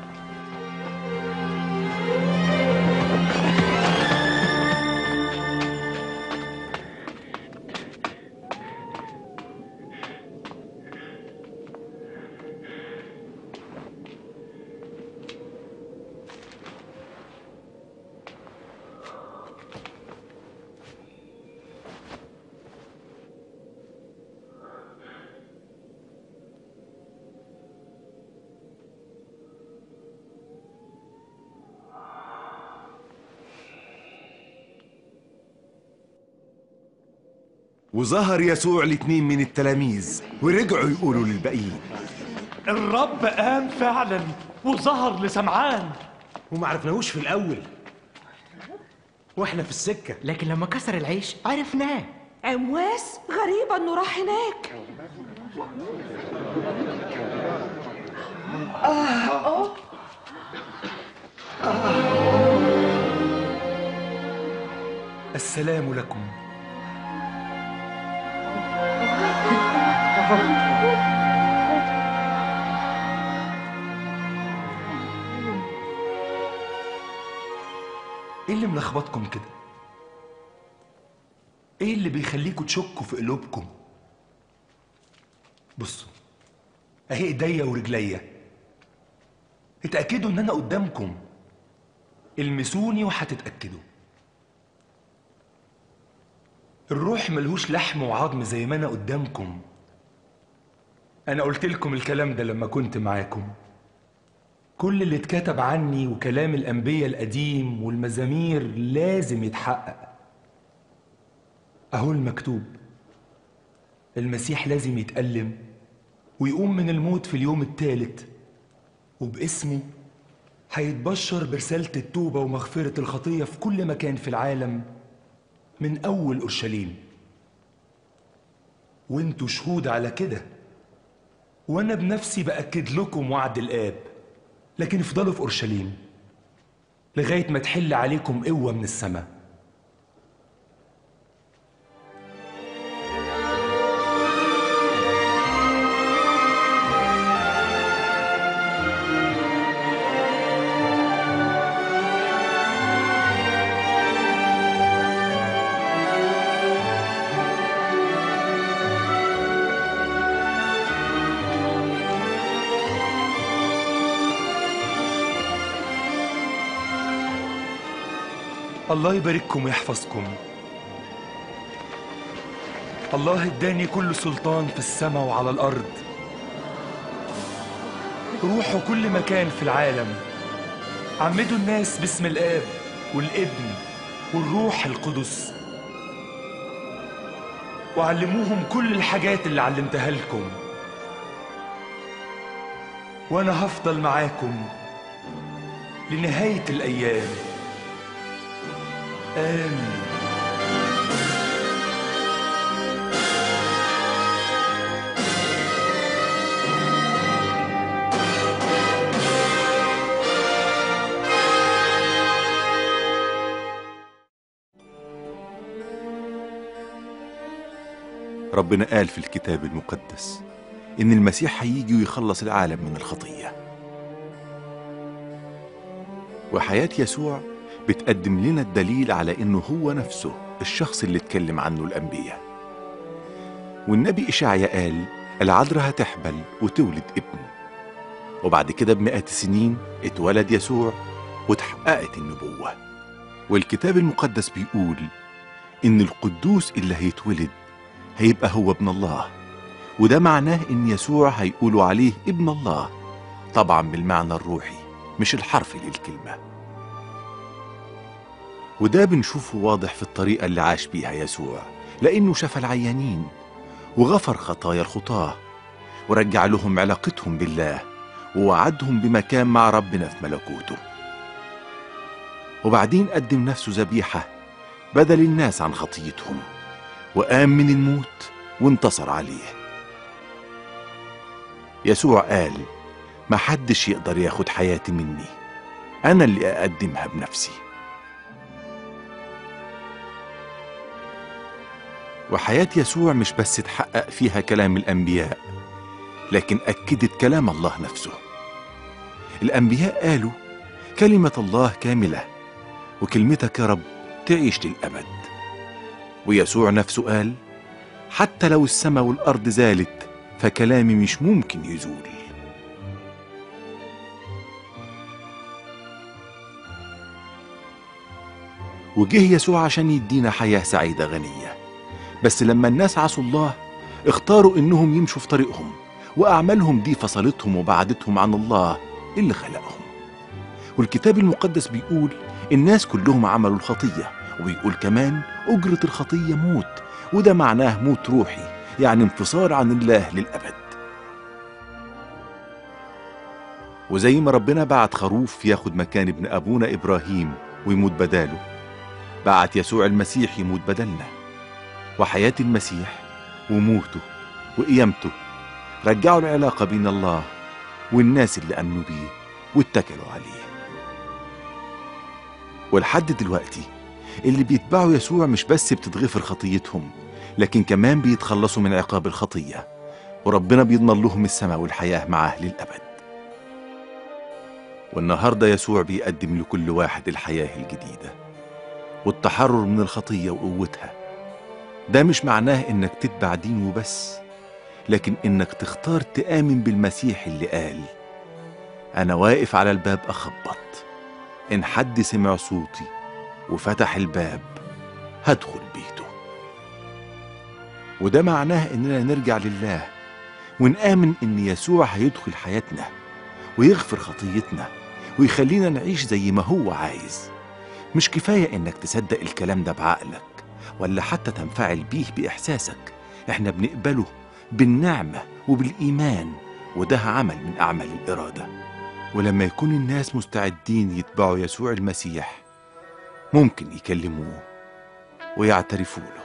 وظهر يسوع لاتنين من التلاميذ ورجعوا يقولوا للباقيين: الرب قام فعلا وظهر لسمعان، وما عرفناهوش في الأول واحنا في السكة، لكن لما كسر العيش عرفناه. عمواس غريبة انه راح هناك. آه. آه. السلام لكم. ايه اللي ملخبطكم كده؟ ايه اللي بيخليكوا تشكوا في قلوبكم؟ بصوا، اهي ايديا ورجليا، اتأكدوا ان انا قدامكم، المسوني وهتتأكدوا. الروح ملهوش لحم وعظم زي ما انا قدامكم. انا قلت لكم الكلام ده لما كنت معاكم. كل اللي اتكتب عني وكلام الانبياء القديم والمزامير لازم يتحقق. اهو المكتوب، المسيح لازم يتألم ويقوم من الموت في اليوم الثالث، وباسمه هيتبشر برسالة التوبة ومغفرة الخطية في كل مكان في العالم من أول أورشليم. وانتوا شهود على كده، وأنا بنفسي بأكد لكم وعد الآب. لكن افضلوا في أورشليم لغاية ما تحل عليكم قوة من السماء. الله يبارككم ويحفظكم. الله اداني كل سلطان في السماء وعلى الأرض. روحوا كل مكان في العالم، عمدوا الناس باسم الآب والابن والروح القدس، وعلموهم كل الحاجات اللي علمتها لكم، وأنا هفضل معاكم لنهاية الأيام. آمين. ربنا قال في الكتاب المقدس إن المسيح هيجي ويخلص العالم من الخطية، وحياة يسوع بتقدم لنا الدليل على إنه هو نفسه الشخص اللي اتكلم عنه الأنبياء. والنبي إشعيا قال العذراء هتحبل وتولد ابن. وبعد كده بمئات السنين اتولد يسوع وتحققت النبوة. والكتاب المقدس بيقول إن القدوس اللي هيتولد هيبقى هو ابن الله، وده معناه إن يسوع هيقولوا عليه ابن الله، طبعا بالمعنى الروحي مش الحرفي للكلمة. وده بنشوفه واضح في الطريقة اللي عاش بيها يسوع، لأنه شفى العيانين وغفر خطايا الخطاة ورجع لهم علاقتهم بالله ووعدهم بمكان مع ربنا في ملكوته. وبعدين قدم نفسه ذبيحة بدل الناس عن خطيتهم، وقام من الموت وانتصر عليه. يسوع قال محدش يقدر ياخد حياتي مني، أنا اللي أقدمها بنفسي. وحياة يسوع مش بس تحقق فيها كلام الأنبياء، لكن أكدت كلام الله نفسه. الأنبياء قالوا كلمة الله كاملة، وكلمتك يا رب تعيش للأبد. ويسوع نفسه قال حتى لو السماء والأرض زالت فكلامي مش ممكن يزول. وجه يسوع عشان يدينا حياة سعيدة غنية، بس لما الناس عصوا الله اختاروا انهم يمشوا في طريقهم، واعمالهم دي فصلتهم وبعدتهم عن الله اللي خلقهم. والكتاب المقدس بيقول الناس كلهم عملوا الخطية، وبيقول كمان أجرة الخطية موت، وده معناه موت روحي، يعني انفصال عن الله للأبد. وزي ما ربنا بعت خروف ياخد مكان ابن أبونا إبراهيم ويموت بداله، بعت يسوع المسيح يموت بدلنا. وحياة المسيح وموته وقيامته رجعوا العلاقة بين الله والناس اللي أمنوا بيه واتكلوا عليه. ولحد دلوقتي اللي بيتبعوا يسوع مش بس بتتغفر خطيتهم، لكن كمان بيتخلصوا من عقاب الخطية، وربنا بيضمن لهم السماء والحياة معاه للأبد. والنهاردة يسوع بيقدم لكل واحد الحياة الجديدة والتحرر من الخطية وقوتها. ده مش معناه إنك تتبع دين وبس، لكن إنك تختار تآمن بالمسيح اللي قال أنا واقف على الباب أخبط، إن حد سمع صوتي وفتح الباب هدخل بيته. وده معناه إننا نرجع لله ونآمن إن يسوع هيدخل حياتنا ويغفر خطيتنا ويخلينا نعيش زي ما هو عايز. مش كفاية إنك تصدق الكلام ده بعقلك ولا حتى تنفعل بيه بإحساسك، إحنا بنقبله بالنعمة وبالإيمان، وده عمل من أعمال الإرادة. ولما يكون الناس مستعدين يتبعوا يسوع المسيح ممكن يكلموه ويعترفوا له.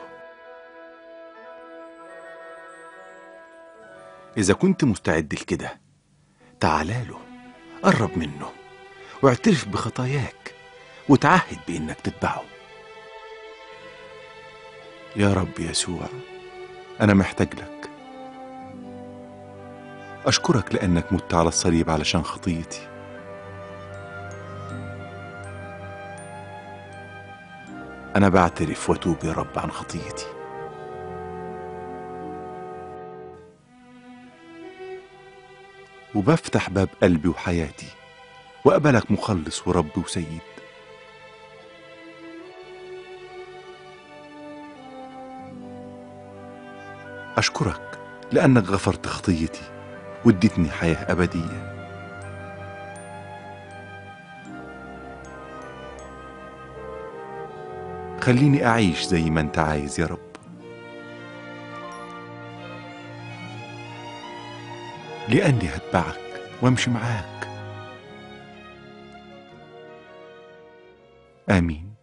إذا كنت مستعد لكده تعالى له، قرب منه واعترف بخطاياك وتعهد بإنك تتبعه. يا رب يسوع، أنا محتاج لك. أشكرك لأنك مت على الصليب علشان خطيتي. أنا بعترف وأتوب يا رب عن خطيتي. وبفتح باب قلبي وحياتي وأقبلك مخلص ورب وسيد. أشكرك لأنك غفرت خطيتي واديتني حياة أبدية. خليني أعيش زي ما أنت عايز يا رب. لأني هتبعك وامشي معاك. آمين.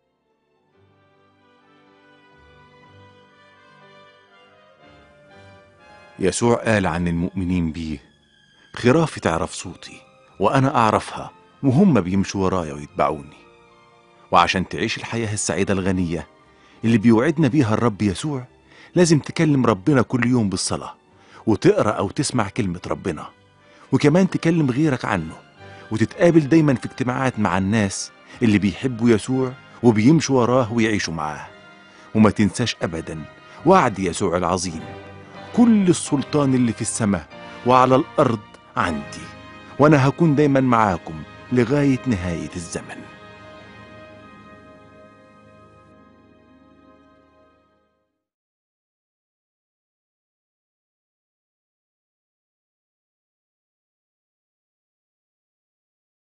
يسوع قال عن المؤمنين بيه خرافي تعرف صوتي وأنا أعرفها وهم بيمشوا ورايا ويتبعوني. وعشان تعيش الحياة السعيدة الغنية اللي بيوعدنا بيها الرب يسوع لازم تكلم ربنا كل يوم بالصلاة، وتقرأ أو تسمع كلمة ربنا، وكمان تكلم غيرك عنه، وتتقابل دايما في اجتماعات مع الناس اللي بيحبوا يسوع وبيمشوا وراه ويعيشوا معاه. وما تنساش أبدا وعد يسوع العظيم كل السلطان اللي في السماء وعلى الأرض عندي، وأنا هكون دايما معاكم لغاية نهاية الزمن.